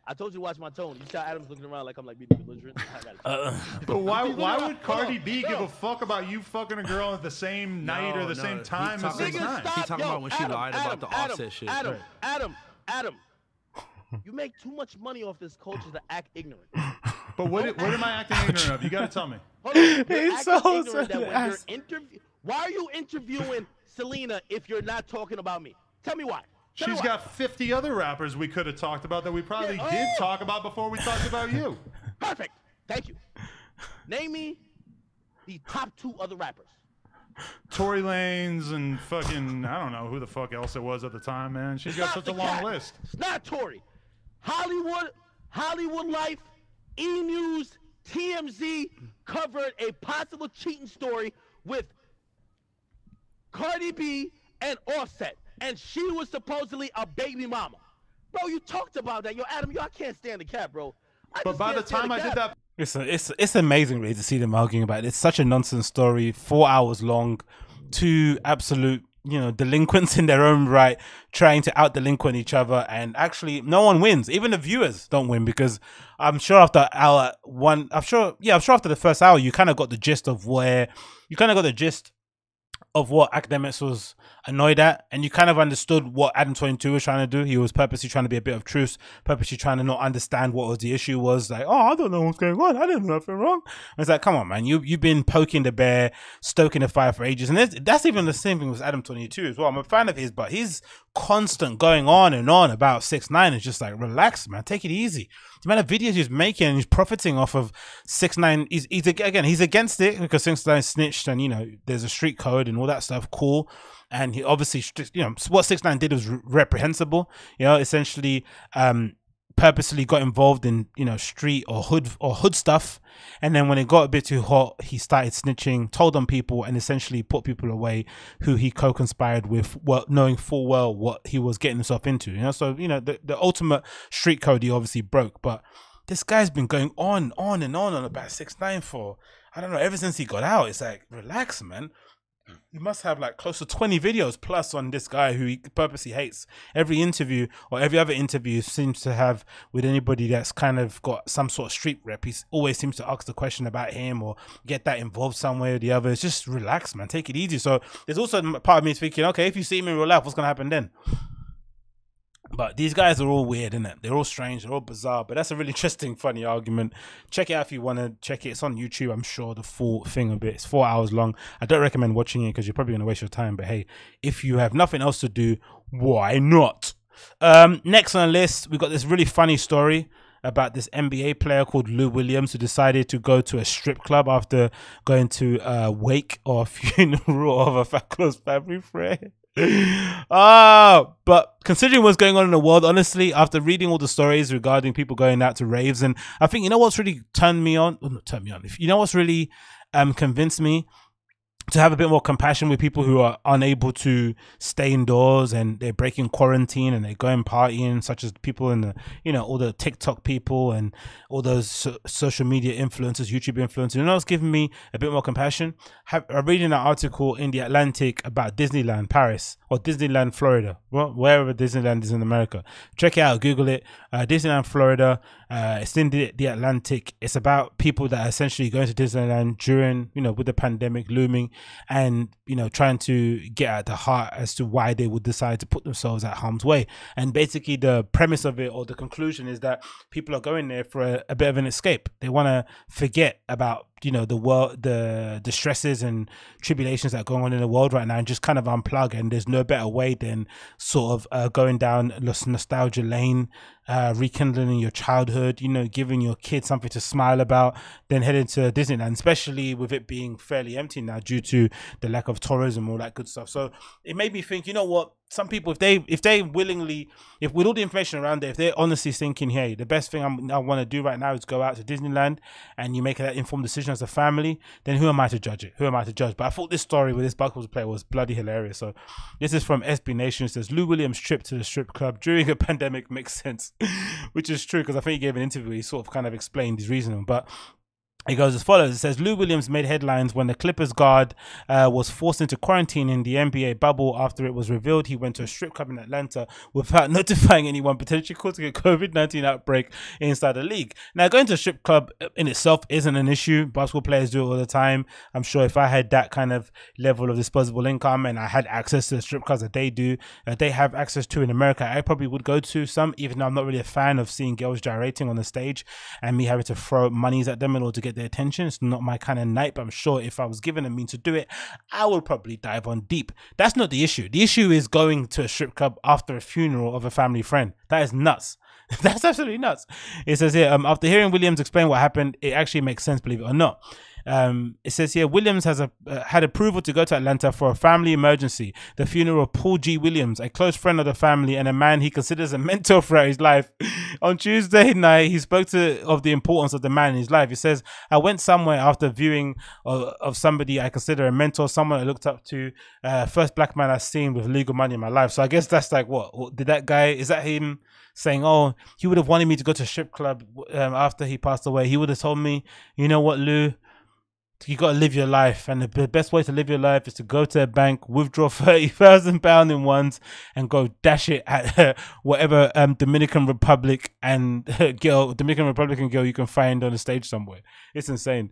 I told you to watch my tone. You saw Adam's looking around like I'm like being belligerent. I got it. But why would Cardi B give a fuck about you fucking a girl at the same night or the same time as this time? He's talking about when she lied about the Offset shit. Adam. You make too much money off this culture to act ignorant. But what am I acting ignorant of? You got to tell me. Hold on. You're It's acting so ignorant that when silly. you're why are you interviewing Selena if you're not talking about me? Tell me why. Tell me She's why. got 50 other rappers we could have talked about that we probably did talk about before we talked about you. Perfect. Thank you. Name me the top 2 other rappers. Tory Lanez and fucking, I don't know who the fuck else it was at the time, man. She's got such a long list. It's not Tory. Hollywood Life, E! News, TMZ covered a possible cheating story with Cardi B and Offset, and she was supposedly a baby mama. Bro, you talked about that. Yo, Adam, I can't stand the cap, bro. But by the time I did that, It's amazing really to see them arguing about it. It's such a nonsense story, 4 hours long, 2 absolute delinquents in their own right, trying to out delinquent each other, and actually no one wins. Even the viewers don't win, because I'm sure after hour one, I'm sure after the first hour, you kind of got the gist of what Akademiks was annoyed at, and you kind of understood what Adam 22 was trying to do. He was purposely trying to be a bit of truce, purposely trying to not understand what was the issue was. Like, oh, I don't know what's going on. I didn't do nothing wrong. And it's like, come on, man. You've been poking the bear, stoking the fire for ages. And that's even the same thing with Adam 22 as well. I'm a fan of his, but his constant going on and on about 6ix9ine is just like, relax, man. Take it easy. The amount of videos he's making and he's profiting off of 6ix9ine, he's against it because 6ix9ine snitched, and there's a street code and all that stuff. Cool. And he obviously, what 6ix9ine did was reprehensible. Essentially, purposely got involved in street or hood stuff, and then when it got a bit too hot, he started snitching, told on people, and essentially put people away who he co-conspired with, knowing full well what he was getting himself into. So the ultimate street code he obviously broke. But this guy's been going on and on about 6ix9ine for, I don't know, ever since he got out. It's like, relax, man. You must have like close to 20 videos plus on this guy who he purposely hates. Every interview or every other interview seems to have with anybody that's kind of got some sort of street rep. He always seems to ask the question about him or get that involved some way or the other. It's just relax, man. Take it easy. So there's also a part of me thinking, okay, if you see him in real life, what's going to happen then? But these guys are all weird, isn't it? They're all strange. They're all bizarre. But that's a really interesting, funny argument. Check it out if you want to check it. It's on YouTube, I'm sure, the full thing of it. It's 4 hours long. I don't recommend watching it because you're probably going to waste your time. But hey, if you have nothing else to do, why not? Next on the list, we got this really funny story about this NBA player called Lou Williams who decided to go to a strip club after going to a wake or a funeral of a close family friend. But considering what's going on in the world, honestly, after reading all the stories regarding people going out to raves, and I think what's really what's really convinced me to have a bit more compassion with people who are unable to stay indoors and they're breaking quarantine and they're going partying, such as people in the, all the TikTok people and all those social media influencers, YouTube influencers. It's giving me a bit more compassion. I'm reading an article in The Atlantic about Disneyland Paris or Disneyland Florida, wherever Disneyland is in America. Check it out, Google it. Disneyland Florida. It's in the Atlantic. It's about people that are essentially going to Disneyland during, with the pandemic looming, and trying to get at the heart as to why they would decide to put themselves at harm's way. And basically the premise of it, or the conclusion, is that people are going there for a bit of an escape. They want to forget about the world, the stresses and tribulations that are going on in the world right now, and just kind of unplug. And there's no better way than sort of going down this nostalgia lane, rekindling your childhood, giving your kids something to smile about, then heading to Disneyland, especially with it being fairly empty now due to the lack of tourism, all that good stuff. So it made me think, what, some people, if they willingly, if with all the information around there, if they're honestly thinking, hey, the best thing I want to do right now is go out to Disneyland, and you make that informed decision as a family, then who am I to judge it? Who am I to judge? But I thought this story with this Buckles player was bloody hilarious. So this is from SB Nation. It says, Lou Williams' trip to the strip club during a pandemic makes sense, which is true, because I think he gave an interview. He sort of kind of explained his reasoning. But It goes as follows. It says, Lou Williams made headlines when the Clippers guard was forced into quarantine in the NBA bubble after it was revealed he went to a strip club in Atlanta without notifying anyone, potentially causing a COVID-19 outbreak inside the league. Now, going to a strip club in itself isn't an issue. Basketball players do it all the time. I'm sure if I had that kind of level of disposable income and I had access to the strip clubs that they do, that they have access to in America, I probably would go to some, even though I'm not really a fan of seeing girls gyrating on the stage and me having to throw monies at them in order to get their attention. It's not my kind of night, but I'm sure if I was given a means to do it, I would probably dive on deep. That's not the issue. The issue is going to a strip club after a funeral of a family friend. That is nuts. That's absolutely nuts. It says here, after hearing Williams explain what happened, it actually makes sense, believe it or not. It says here, Williams has had approval to go to Atlanta for a family emergency. The funeral of Paul G. Williams, a close friend of the family and a man he considers a mentor throughout his life. On Tuesday night, he spoke of the importance of the man in his life. He says, I went somewhere after viewing of somebody I consider a mentor, someone I looked up to, first black man I've seen with legal money in my life. So I guess that's like, what did that guy, is that him saying, oh, he would have wanted me to go to a strip club after he passed away? He would have told me, you know what, Lou, you got to live your life, and the best way to live your life is to go to a bank, withdraw £30,000 in ones, and go dash it at whatever Dominican Republican girl you can find on the stage somewhere. It's insane.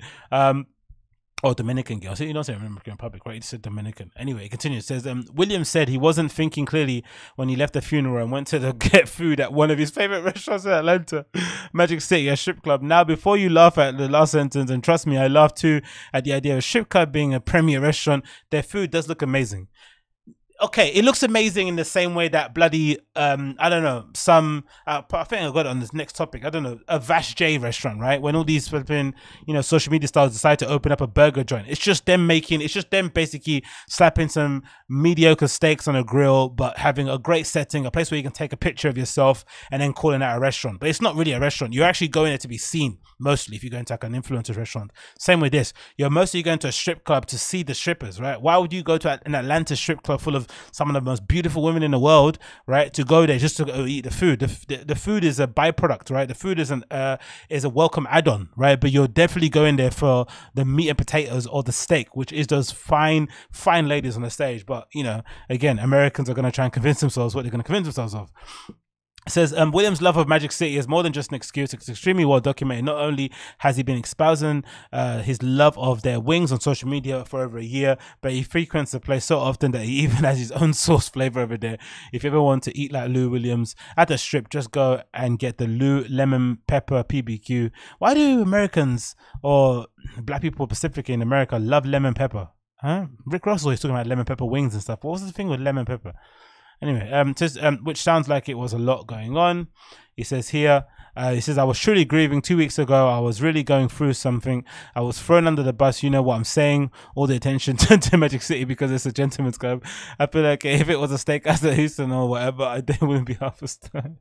Or Dominican girl. So you don't say Dominican Republic, right? You said Dominican. Anyway, it continues. It says, Williams said he wasn't thinking clearly when he left the funeral and went to get food at one of his favorite restaurants in Atlanta, Magic City, a strip club. Now, before you laugh at the last sentence, and trust me, I laugh too at the idea of a strip club being a premier restaurant, their food does look amazing. Okay, it looks amazing in the same way that bloody, I don't know, I think I got it on this next topic. I don't know, a Vas J restaurant, right? When all these flipping, social media stars decide to open up a burger joint, it's just them basically slapping some mediocre steaks on a grill, but having a great setting, a place where you can take a picture of yourself and then calling it a restaurant. But it's not really a restaurant. You're actually going there to be seen, mostly, if you're going to like an influencer restaurant. Same with this. You're mostly going to a strip club to see the strippers, right? Why would you go to an Atlanta strip club full of some of the most beautiful women in the world, right, to go there just to go eat the food? The food is a byproduct, right? The food is a welcome add-on, right? But you're definitely going there for the meat and potatoes or the steak, which is those fine ladies on the stage. But again, Americans are going to try and convince themselves what they're going to convince themselves of. It says, Williams' love of Magic City is more than just an excuse. It's extremely well documented. Not only has he been espousing his love of their wings on social media for over a year, but he frequents the place so often that he even has his own sauce flavor over there. If you ever want to eat like Lou Williams at the strip, just go and get the Lou Lemon Pepper PBQ. Why do Americans or black people specifically in America love lemon pepper? Huh? Rick Ross was talking about lemon pepper wings and stuff. What was the thing with lemon pepper? Anyway, which sounds like it was a lot going on. He says here, I was truly grieving 2 weeks ago. I was really going through something. I was thrown under the bus. You know what I'm saying? All the attention to Magic City because it's a gentleman's club. I feel like if it was a steakhouse at Houston or whatever, they wouldn't be half as time.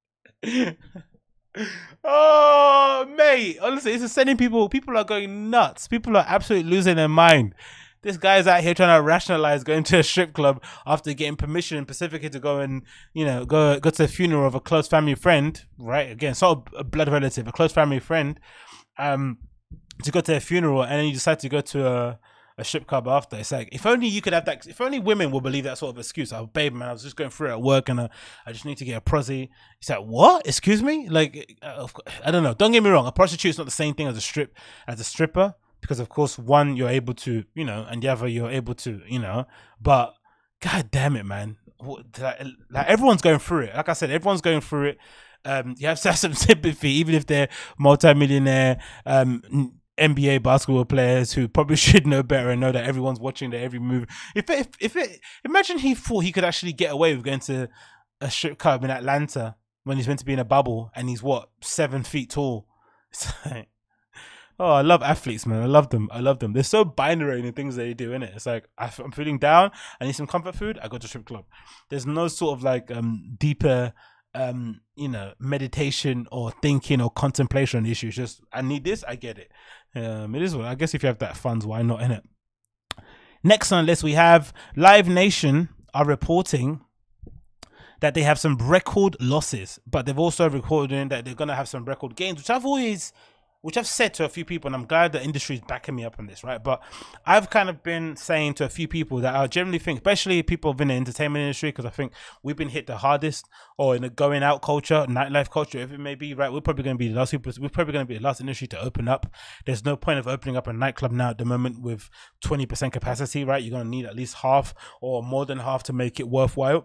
Oh, mate. Honestly, it's just sending people are going nuts. People are absolutely losing their mind. This guy's out here trying to rationalize going to a strip club after getting permission specifically to go and, go to a funeral of a close family friend, right? Again, sort of a blood relative, a close family friend, to go to a funeral, and then you decide to go to a strip club after. It's like, if only you could have that, if only women would believe that sort of excuse. Oh, babe, man, I was just going through it at work and I just need to get a prosy. He's like, what? Excuse me? Like, I don't know. Don't get me wrong. A prostitute's not the same thing as a stripper. Because of course, one, you're able to, and the other, you're able to, but god damn it, man. Like everyone's going through it. Like I said, everyone's going through it. You have to have some sympathy, even if they're multi-millionaire NBA basketball players who probably should know better and know that everyone's watching their every move. Imagine he thought he could actually get away with going to a strip club in Atlanta when he's meant to be in a bubble and he's 7 feet tall. It's like, oh, I love athletes, man. I love them. They're so binary in the things they do, innit? It's like, I'm feeling down, I need some comfort food, I go to strip club. There's no sort of like deeper, meditation or thinking or contemplation on the issue. It's just, I need this, I get it. It is what, I guess if you have that funds, why not, innit? Next on the list, we have Live Nation are reporting that they have some record losses, but they've also recorded that they're going to have some record gains, which I've always which I've said to a few people, and I'm glad the industry is backing me up on this, right? But I've kind of been saying to a few people that I generally think, especially people in the entertainment industry, because I think we've been hit the hardest, or in the going out culture, nightlife culture, if it may be, right? We're probably going to be the last people. We're probably going to be the last industry to open up. There's no point of opening up a nightclub now at the moment with 20% capacity, right? You're going to need at least half or more than half to make it worthwhile.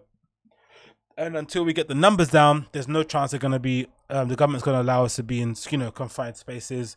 And until we get the numbers down, there's no chance they're going to be, the government's going to allow us to be in, confined spaces,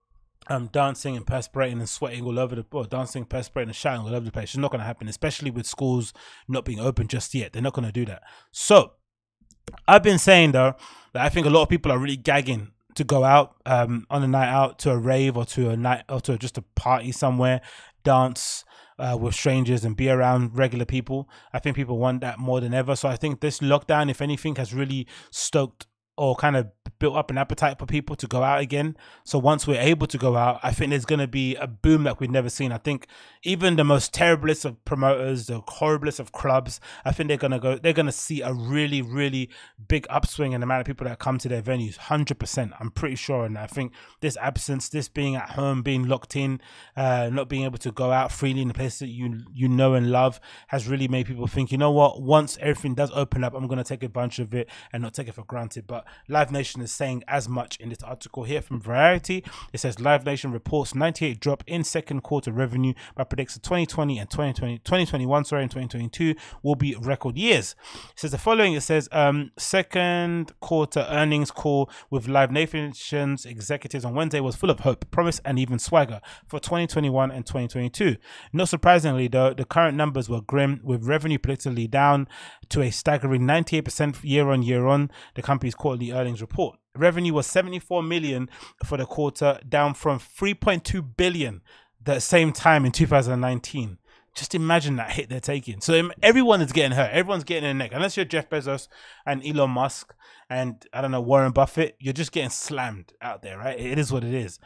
dancing and perspirating and sweating all over dancing, perspirating and shouting all over the place. It's not going to happen, especially with schools not being open just yet. They're not going to do that. So I've been saying, though, that I think a lot of people are really gagging to go out on a night out, to a rave or to a night or to just a party somewhere, dance with strangers and be around regular people. I think people want that more than ever. So I think this lockdown, if anything, has really stoked or kind of built up an appetite for people to go out again. So once we're able to go out, I think there's going to be a boom like we've never seen. I think even the most terriblest of promoters, the horriblest of clubs, I think they're going to see a really, really big upswing in the amount of people that come to their venues. 100%. I'm pretty sure. And I think this absence, this being at home, being locked in, not being able to go out freely in the place that you know and love, has really made people think, you know what, once everything does open up, I'm going to take advantage of it and not take it for granted. But Live Nation is saying as much in this article here from Variety. It says Live Nation reports 98 drop in second quarter revenue, but predicts that 2020 and 2021 and 2022 will be record years. It says the following. It says second quarter earnings call with Live Nation's executives on Wednesday was full of hope, promise, and even swagger for 2021 and 2022. Not surprisingly, though, the current numbers were grim, with revenue predictably down to a staggering 98% year on year on the company's quarterly earnings report. Revenue was 74 million for the quarter, down from 3.2 billion the same time in 2019. Just imagine that hit they're taking. So everyone is getting hurt. Everyone's getting in the neck. Unless you're Jeff Bezos and Elon Musk and, I don't know, Warren Buffett, you're just getting slammed out there, right? It is what it is.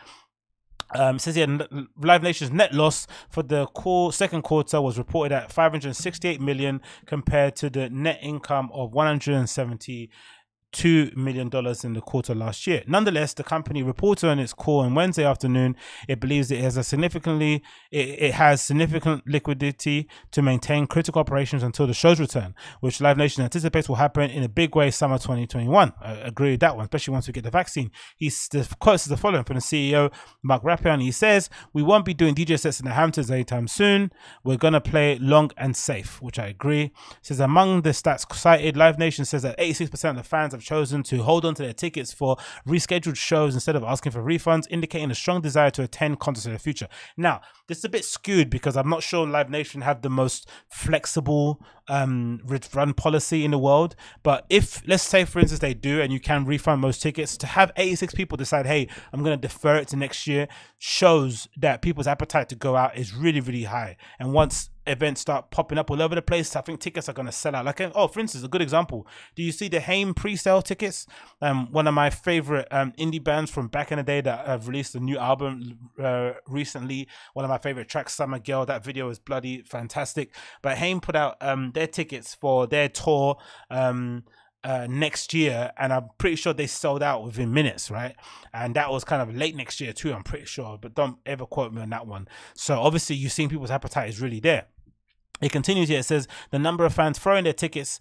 Says here, Live Nation's net loss for the second quarter was reported at 568 million compared to the net income of $172 million in the quarter last year. Nonetheless, the company reported on its call on Wednesday afternoon it believes it has significant liquidity to maintain critical operations until the show's return, which Live Nation anticipates will happen in a big way summer 2021. I agree with that one, especially once we get the vaccine. The quotes is the following from the CEO, Mark Rappion. He says, "We won't be doing DJ sets in the Hamptons anytime soon. We're going to play long and safe," which I agree. He says, among the stats cited, Live Nation says that 86% of the fans have chosen to hold on to their tickets for rescheduled shows instead of asking for refunds, indicating a strong desire to attend concerts in the future. Now, this is a bit skewed because I'm not sure Live Nation have the most flexible run policy in the world, but if, let's say for instance they do and you can refund most tickets, to have 86 people decide, hey, I'm going to defer it to next year, shows that people's appetite to go out is really, really high. And once events start popping up all over the place, I think tickets are going to sell out. Like, oh, for instance, a good example, do you see the Haim pre-sale tickets? One of my favorite indie bands from back in the day that have released a new album recently. One of my favorite tracks, Summer Girl. That video is bloody fantastic. But Haim put out their tickets for their tour next year, and I'm pretty sure they sold out within minutes, right? And that was kind of late next year too, I'm pretty sure, but don't ever quote me on that one. So obviously you've seen people's appetite is really there. It continues here. It says the number of fans throwing their tickets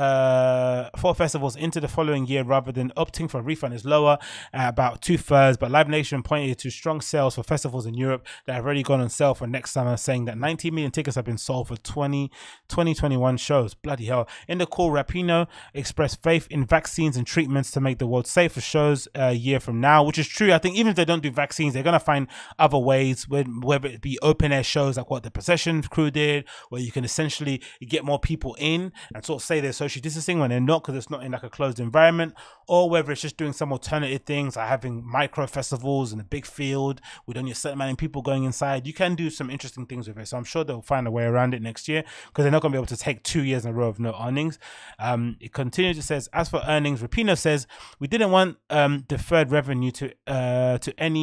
for festivals into the following year rather than opting for a refund is lower, about 2/3. But Live Nation pointed to strong sales for festivals in Europe that have already gone on sale for next summer, saying that 19 million tickets have been sold for 2021 shows. Bloody hell. In the call, Rapino expressed faith in vaccines and treatments to make the world safe for shows a year from now, which is true. I think even if they don't do vaccines, they're going to find other ways, whether it be open air shows like what the Procession crew did, where you can essentially get more people in and sort of say they're social distancing when they're not, because it's not in like a closed environment, or whether it's just doing some alternative things like having micro festivals in a big field with only a certain amount of people going inside. You can do some interesting things with it, so I'm sure they'll find a way around it next year, because they're not going to be able to take 2 years in a row of no earnings. It continues, it says, as for earnings, Rapino says, we didn't want deferred revenue to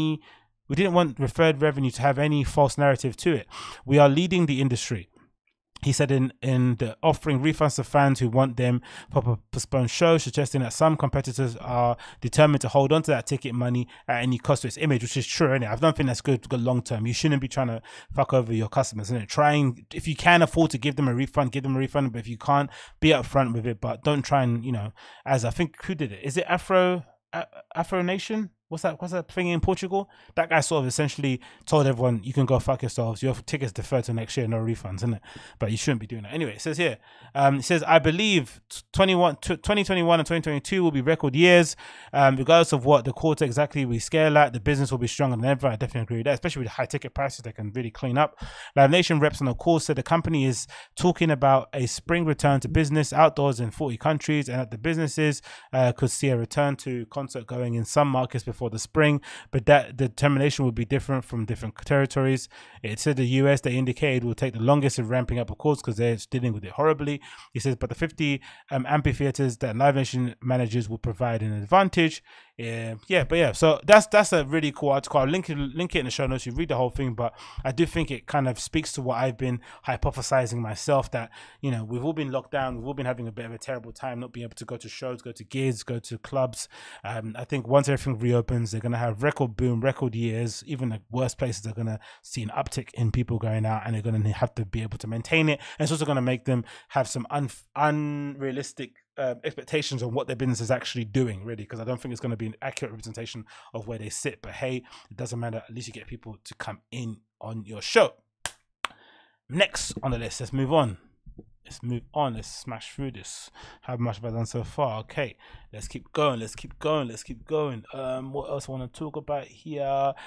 have any false narrative to it. We are leading the industry. He said in the offering refunds to fans who want them for postponed shows, suggesting that some competitors are determined to hold on to that ticket money at any cost to its image, which is true, innit? I don't think that's good long term. You shouldn't be trying to fuck over your customers, innit? Trying, if you can afford to give them a refund, give them a refund. But if you can't, be upfront with it. But don't try and, as I think, who did it? Is it Afro Nation? What's that thing in Portugal? That guy sort of essentially told everyone, you can go fuck yourselves. Your tickets deferred to next year, no refunds, isn't it? But you shouldn't be doing that. Anyway, it says here, I believe 2021 and 2022 will be record years. Regardless of what the quarter exactly we scale at, the business will be stronger than ever. I definitely agree with that, especially with high ticket prices they can really clean up. Live Nation reps on the call said the company is talking about a spring return to business outdoors in 40 countries, and that the businesses could see a return to concert going in some markets before the spring, but that the determination will be different from different territories. It said the US, they indicated, will take the longest in ramping up, of course, because they're dealing with it horribly. He says, but the 50 amphitheaters that Live Nation managers will provide an advantage. So that's a really cool article. I'll link it in the show notes. You read the whole thing, but I do think it kind of speaks to what I've been hypothesizing myself, that we've all been locked down, we've all been having a bit of a terrible time, not being able to go to shows, go to gigs, go to clubs. I think once everything reopens, they're going to have record boom, record years. Even the worst places are going to see an uptick in people going out, and they're going to have to be able to maintain it. And it's also going to make them have some unrealistic expectations on what their business is actually doing, really, because I don't think it's going to be an accurate representation of where they sit. But hey, it doesn't matter. At least you get people to come in on your show. Next on the list, let's move on. Let's smash through this. How much have I done so far? Okay, let's keep going. What else I want to talk about here?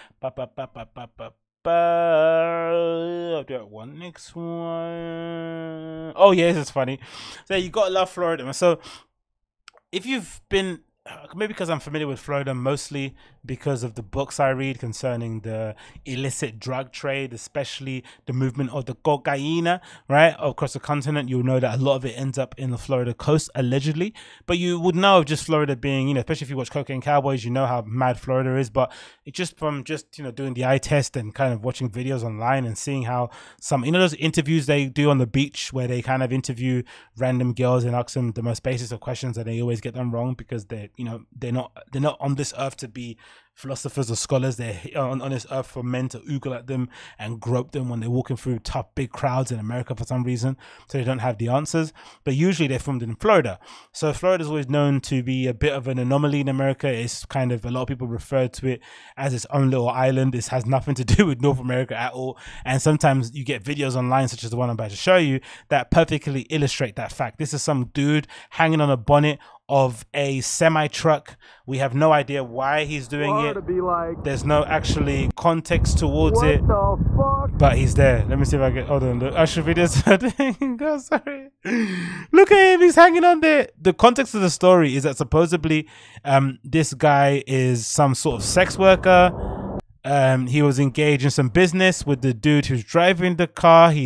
I'll do it one. Next one. Oh yeah, this is funny. So you gotta love Florida. So if you've been, maybe because I'm familiar with Florida mostly because of the books I read concerning the illicit drug trade, especially the movement of the cocaine, right, across the continent, you'll know that a lot of it ends up in the Florida coast, allegedly. But you would know of just Florida being, especially if you watch Cocaine Cowboys, you know how mad Florida is. But it just from doing the eye test and kind of watching videos online and seeing how some, those interviews they do on the beach where they kind of interview random girls and ask them the most basic of questions, and they always get them wrong because they're not on this earth to be philosophers or scholars. They're on this earth for men to oogle at them and grope them when they're walking through tough big crowds in America for some reason, so they don't have the answers. But usually they're filmed in Florida, so Florida is always known to be a bit of an anomaly in America. It's kind of, a lot of people refer to it as its own little island. This has nothing to do with North America at all, and sometimes you get videos online such as the one I'm about to show you that perfectly illustrate that fact. This is some dude hanging on a bonnet of a semi-truck. We have no idea why he's doing it. There's no actually context towards it, but he's there. Let me see if I get, hold on, the actual videos. God, sorry. Look at him, he's hanging on there. The context of the story is that supposedly this guy is some sort of sex worker. He was engaged in some business with the dude who's driving the car. He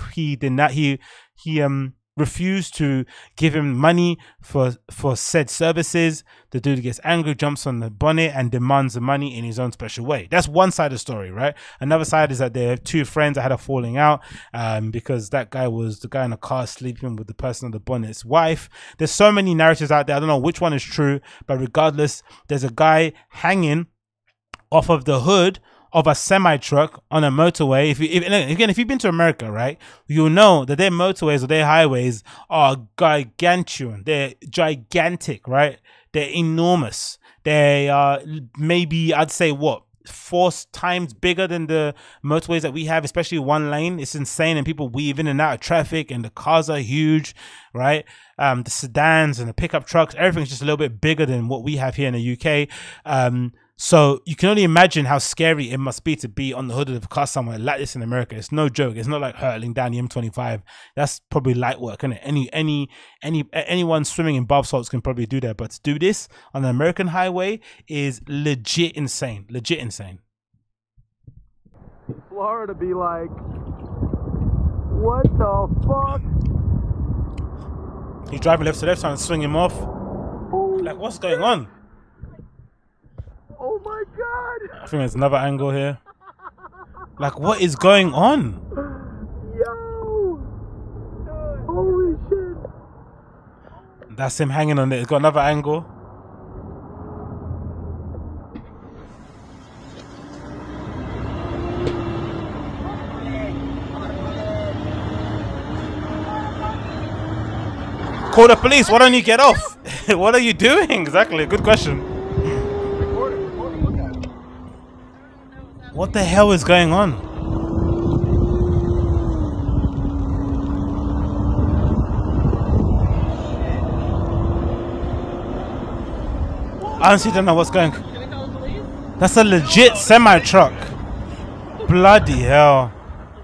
refused to give him money for said services. The dude gets angry, jumps on the bonnet, and demands the money in his own special way. That's one side of the story, right? Another side is that there are two friends that had a falling out because that guy was the guy in the car sleeping with the person on the bonnet's wife. There's so many narratives out there. I don't know which one is true, but regardless, there's a guy hanging off of the hood of a semi-truck on a motorway. If you've been to America, right, you'll know that their motorways or their highways are gargantuan. They're gigantic, right? They're enormous. They are maybe, I'd say, 4 times bigger than the motorways that we have, especially one lane. It's insane, and people weave in and out of traffic, and the cars are huge, right? The sedans and the pickup trucks, everything's just a little bit bigger than what we have here in the UK. So you can only imagine how scary it must be to be on the hood of a car somewhere like this in America. It's no joke. It's not like hurtling down the M25. That's probably light work, isn't it? Anyone swimming in bath salts can probably do that. But to do this on an American highway is legit insane. Legit insane. Florida be like, what the fuck? He's driving left to left, trying to swing him off. Like, what's going on? Oh my god! I think there's another angle here. Like, what is going on? Yo! That's him hanging on it. It's got another angle. Call the police. Why don't you get off? What are you doing? Exactly. Good question. What the hell is going on? I honestly don't know what's going on. That's a legit semi-truck. Bloody hell.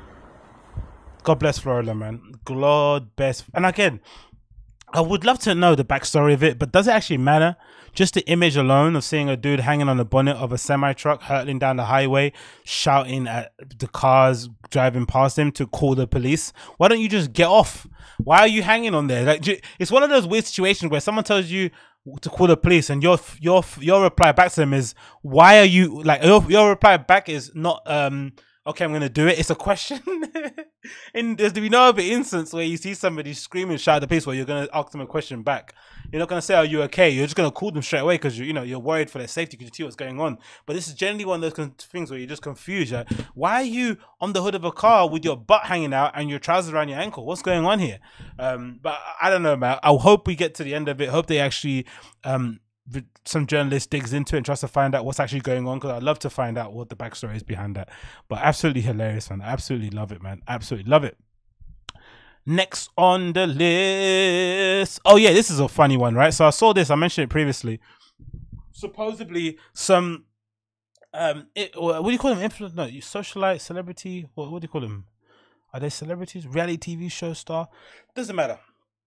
God bless Florida, man. God bless. And again, I would love to know the backstory of it, but does it actually matter? Just the image alone of seeing a dude hanging on the bonnet of a semi-truck, hurtling down the highway, shouting at the cars driving past him to call the police. Why don't you just get off? Why are you hanging on there? Like, it's one of those weird situations where someone tells you to call the police, and your reply back to them is, "Why are you like?" Your reply back is not okay, I'm gonna do it. It's a question. And there's we know of an instance where you see somebody screaming, shout at the police, where you're gonna ask them a question back. You're not gonna say, "Are you okay?" You're just gonna call them straight away because you're worried for their safety because you see what's going on. But this is generally one of those things where you're just confused. Like, why are you on the hood of a car with your butt hanging out and your trousers around your ankle? What's going on here? But I don't know, man. I hope we get to the end of it. Hope they actually some journalist digs into it and tries to find out what's actually going on, because I'd love to find out what the backstory is behind that. But absolutely hilarious, man. Absolutely love it, man. Absolutely love it. Next on the list. Oh yeah, this is a funny one, right? So I saw this, I mentioned it previously. Supposedly some what do you call them? Influence? No, you socialite, celebrity. What do you call them? Are they celebrities? Reality TV show star? Doesn't matter.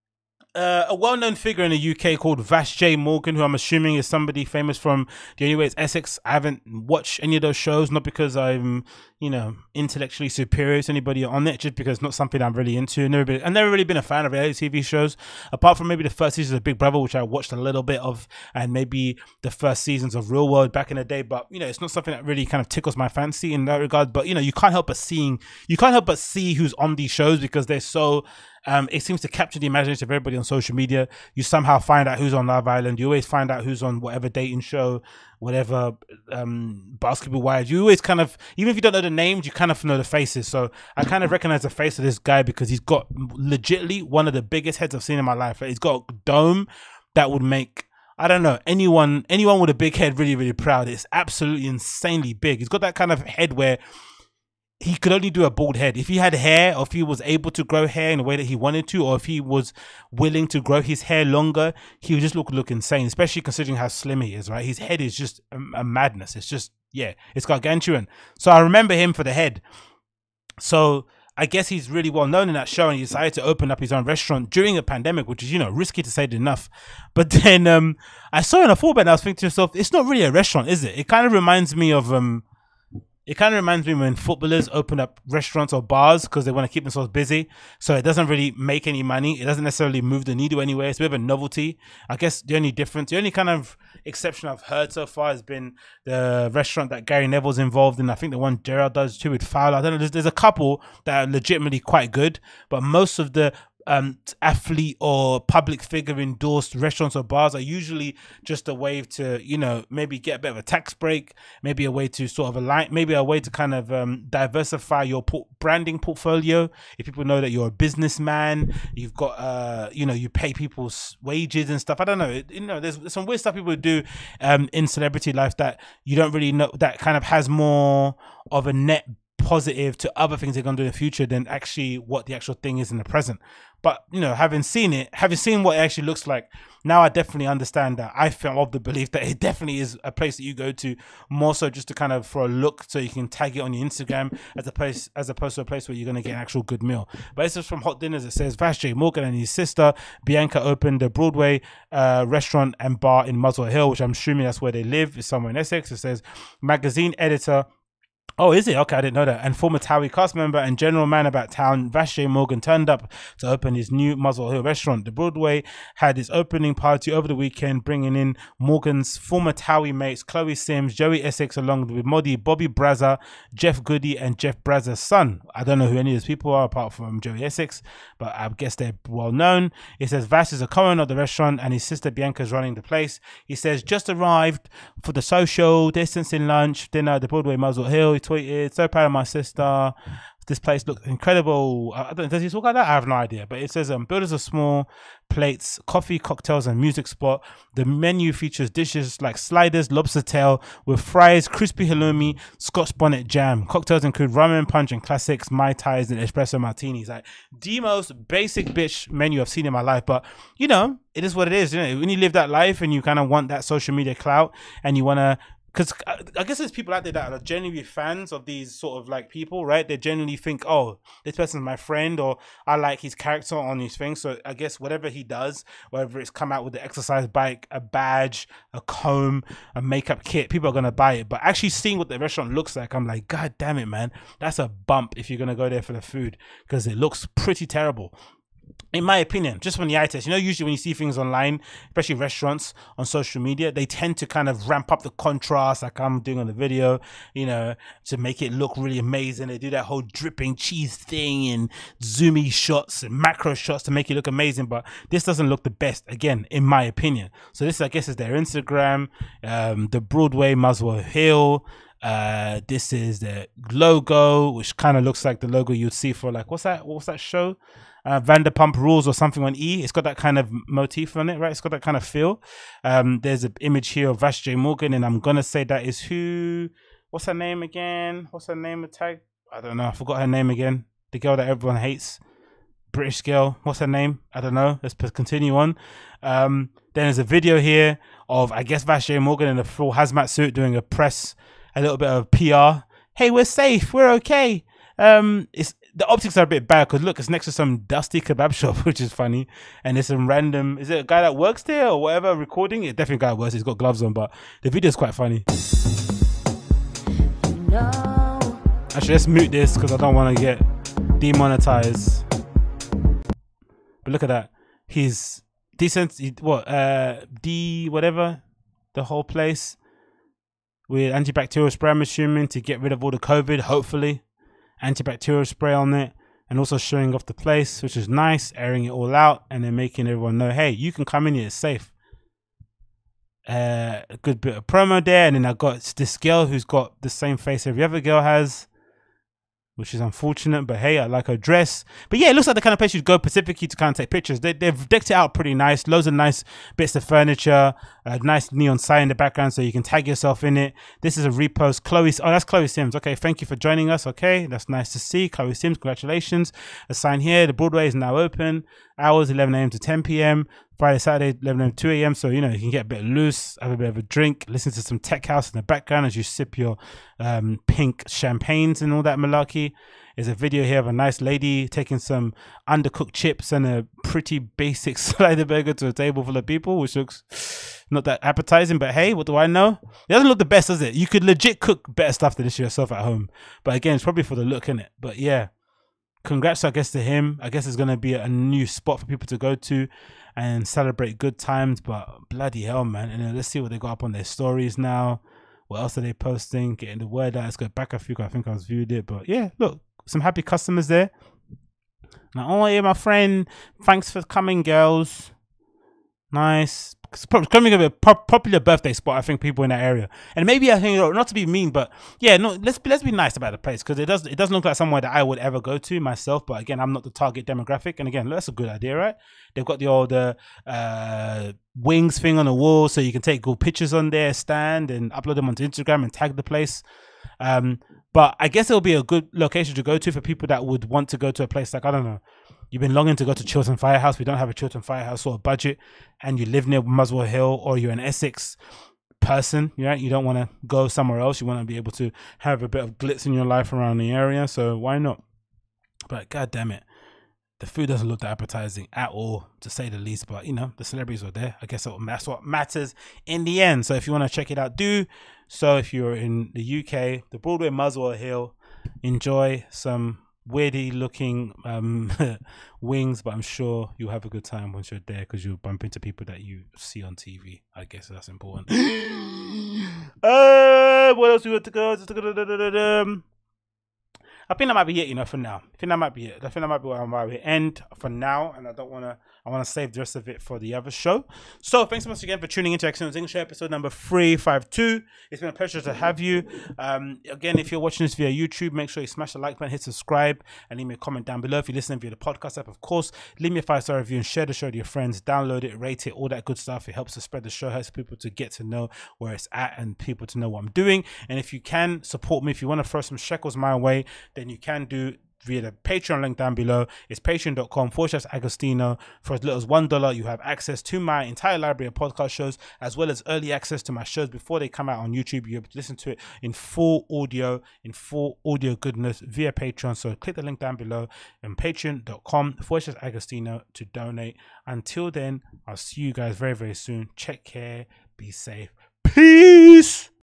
A well-known figure in the UK called Vas J Morgan, who I'm assuming is somebody famous from The Only Way It's Essex. I haven't watched any of those shows, not because I'm, intellectually superior to anybody on it, just because it's not something I'm really into. I've never really been a fan of reality TV shows, apart from maybe the first season of Big Brother, which I watched a little bit of, and maybe the first seasons of Real World back in the day. But it's not something that really kind of tickles my fancy in that regard. But you can't help but see who's on these shows because they're so. It seems to capture the imagination of everybody on social media. You somehow find out who's on Love Island. You always find out who's on whatever dating show, whatever Basketball Wives. You always kind of, even if you don't know the names, you kind of know the faces. So I kind of recognize the face of this guy because he's got legitimately one of the biggest heads I've seen in my life. Like, he's got a dome that would make, I don't know, anyone with a big head really, really proud. It's absolutely insanely big. He's got that kind of head where he could only do a bald head. If he had hair, or if he was able to grow hair in the way that he wanted to, or if he was willing to grow his hair longer, he would just look insane, especially considering how slim he is, right? His head is just a madness. It's just, yeah, it's gargantuan. So I remember him for the head. So I guess he's really well known in that show, and he decided to open up his own restaurant during a pandemic, which is, risky to say enough. But then I saw it in a fallback and I was thinking to myself, it's not really a restaurant, is it? It kind of reminds me of when footballers open up restaurants or bars because they want to keep themselves busy. So it doesn't really make any money. It doesn't necessarily move the needle anywhere. It's a bit of a novelty. I guess the only kind of exception I've heard so far has been the restaurant that Gary Neville's involved in. I think the one Gerard does too with Fowler. I don't know. There's a couple that are legitimately quite good, but most of the athlete or public figure endorsed restaurants or bars are usually just a way to maybe get a bit of a tax break, maybe a way to sort of align, maybe a way to kind of diversify your branding portfolio. If people know that you're a businessman, you've got you pay people's wages and stuff. I don't know, there's some weird stuff people do in celebrity life that you don't really know, that kind of has more of a net positive to other things they're going to do in the future than actually what the actual thing is in the present. But having seen what it actually looks like, now I definitely understand that. I feel of the belief that it definitely is a place that you go to more so just to kind of for a look, so you can tag it on your Instagram, as opposed to a place where you're going to get an actual good meal. But this is from Hot Dinners. It says Vas J Morgan and his sister Bianca opened a Broadway restaurant and bar in Muswell Hill, which I'm assuming that's where they live. It's somewhere in Essex. It says magazine editor Oh, is it? Okay, I didn't know that. And former Towie cast member and general man about town, Vas J Morgan, turned up to open his new Muswell Hill restaurant. The Broadway had its opening party over the weekend, bringing in Morgan's former Towie mates, Chloe Sims, Joey Essex, along with Moddy, Bobby Brazza, Jeff Goody, and Jeff Brazza's son. I don't know who any of those people are apart from Joey Essex, but I guess they're well known. It says Vas is a co-owner of the restaurant and his sister Bianca's running the place. He says, just arrived for the social distancing lunch dinner at the Broadway Muswell Hill. He tweeted, so proud of my sister. This place looks incredible. I don't, does he talk like that? I have no idea. But it says builders of small plates, coffee, cocktails, and music spot. The menu features dishes like sliders, lobster tail with fries, crispy halloumi, Scotch bonnet jam. Cocktails include rum and punch and classics, mai tais, and espresso martinis. Like the most basic bitch menu I've seen in my life. But you know, it is what it is. You know, when you live that life and you kind of want that social media clout and you want to. Because I guess there's people out there that are genuinely fans of these sort of like people, right? They genuinely think, oh, this person's my friend, or I like his character on his thing. So I guess whatever he does, whether it's come out with the exercise bike, a badge, a comb, a makeup kit, people are going to buy it. But actually seeing what the restaurant looks like, I'm like, God damn it, man. That's a bump if you're going to go there for the food, because it looks pretty terrible. In my opinion, just from the eye test, you know, usually when you see things online, especially restaurants on social media, they tend to kind of ramp up the contrast, like I'm doing on the video, you know, to make it look really amazing. They do that whole dripping cheese thing and zoomy shots and macro shots to make it look amazing. But this doesn't look the best, again, in my opinion. So this, I guess, is their Instagram, the Broadway Muswell Hill. This is the logo, which kind of looks like the logo you'd see for like, what's that show? Vanderpump Rules or something on E. It's got that kind of motif on it, right? It's got that kind of feel. There's an image here of Vas J Morgan, and I'm gonna say that is who? What's her name again? What's her name tag? I don't know. I forgot her name again. The girl that everyone hates, British girl. What's her name? I don't know. Let's continue on. Then there's a video here of, I guess, Vas J Morgan in a full hazmat suit doing a little bit of PR. Hey, we're safe. We're okay. The optics are a bit bad because look, it's next to some dusty kebab shop, which is funny, and there's some random. Is it a guy that works there or whatever recording? It's definitely a guy that works. He's got gloves on, but the video is quite funny. Actually, let's mute this because I don't want to get demonetized. But look at that. He's decent. Whatever, the whole place with antibacterial spray, I'm assuming, to get rid of all the COVID, hopefully. Antibacterial spray on it, and also showing off the place, which is nice, airing it all out, and then making everyone know, hey, you can come in here, it's safe. A good bit of promo there, and then I got this girl who's got the same face every other girl has, which is unfortunate, but hey, I like her dress. But yeah, it looks like the kind of place you'd go specifically to kind of take pictures. They've decked it out pretty nice. Loads of nice bits of furniture, a nice neon sign in the background so you can tag yourself in it. This is a repost. That's Chloe Sims. Okay, thank you for joining us. Okay, that's nice to see. Chloe Sims, congratulations. A sign here. The Broadway is now open. Hours 11 a.m. to 10 p.m. Friday, Saturday, 11 a.m. to 2 a.m. So, you know, you can get a bit loose, have a bit of a drink, listen to some tech house in the background as you sip your pink champagnes and all that malarkey. There's a video here of a nice lady taking some undercooked chips and a pretty basic slider burger to a table full of people, which looks not that appetizing, but hey, what do I know? It doesn't look the best, does it? You could legit cook better stuff than this yourself at home. But again, it's probably for the look, innit? But yeah, congrats, I guess, to him. I guess it's going to be a new spot for people to go to and celebrate good times. But bloody hell, man. And then let's see what they got up on their stories now. What else are they posting? Getting the word out. Let's go back a few. I think I was viewed it. But yeah, look, some happy customers there. Now, oh yeah, my friend. Thanks for coming, girls. Nice. It's probably gonna be a popular birthday spot, I think, people in that area. And maybe, I think, not to be mean, but yeah, no, let's be nice about the place, because it doesn't look like somewhere that I would ever go to myself. But again, I'm not the target demographic. And again, that's a good idea, right? They've got the old wings thing on the wall, so you can take good pictures on their stand and upload them onto Instagram and tag the place. But I guess it'll be a good location to go to for people that would want to go to a place like, I don't know, you've been longing to go to Chiltern Firehouse. We don't have a Chiltern Firehouse sort of budget, and you live near Muswell Hill, or you're an Essex person, right? You don't want to go somewhere else. You want to be able to have a bit of glitz in your life around the area. So why not? But god damn it, the food doesn't look that appetizing at all, to say the least. But you know, the celebrities are there. I guess that's what matters in the end. So if you want to check it out, do So if you're in the UK, the Broadway Muswell Hill, enjoy some weirdy looking wings, but I'm sure you'll have a good time once you're there because you'll bump into people that you see on TV. I guess that's important. What else we got to go? I think that might be it, you know, for now. I think that might be it. I think that might be where I might end for now, and I want to save the rest of it for the other show. So thanks so much again for tuning into Agostinho Zinga Show, episode number 352. It's been a pleasure to have you. Again, if you're watching this via YouTube, make sure you smash the like button, hit subscribe, and leave me a comment down below. If you're listening via the podcast app, of course, leave me a 5-star review and share the show to your friends. Download it, rate it, all that good stuff. It helps to spread the show, helps people to get to know where it's at and people to know what I'm doing. And if you can support me, if you want to throw some shekels my way, then you can do via the Patreon link down below. It's patreon.com/Agostinho. For as little as $1, you have access to my entire library of podcast shows, as well as early access to my shows before they come out on YouTube. You're able to listen to it in full audio goodness via Patreon. So click the link down below on patreon.com/Agostinho to donate. Until then, I'll see you guys very, very soon. Take care. Be safe. Peace.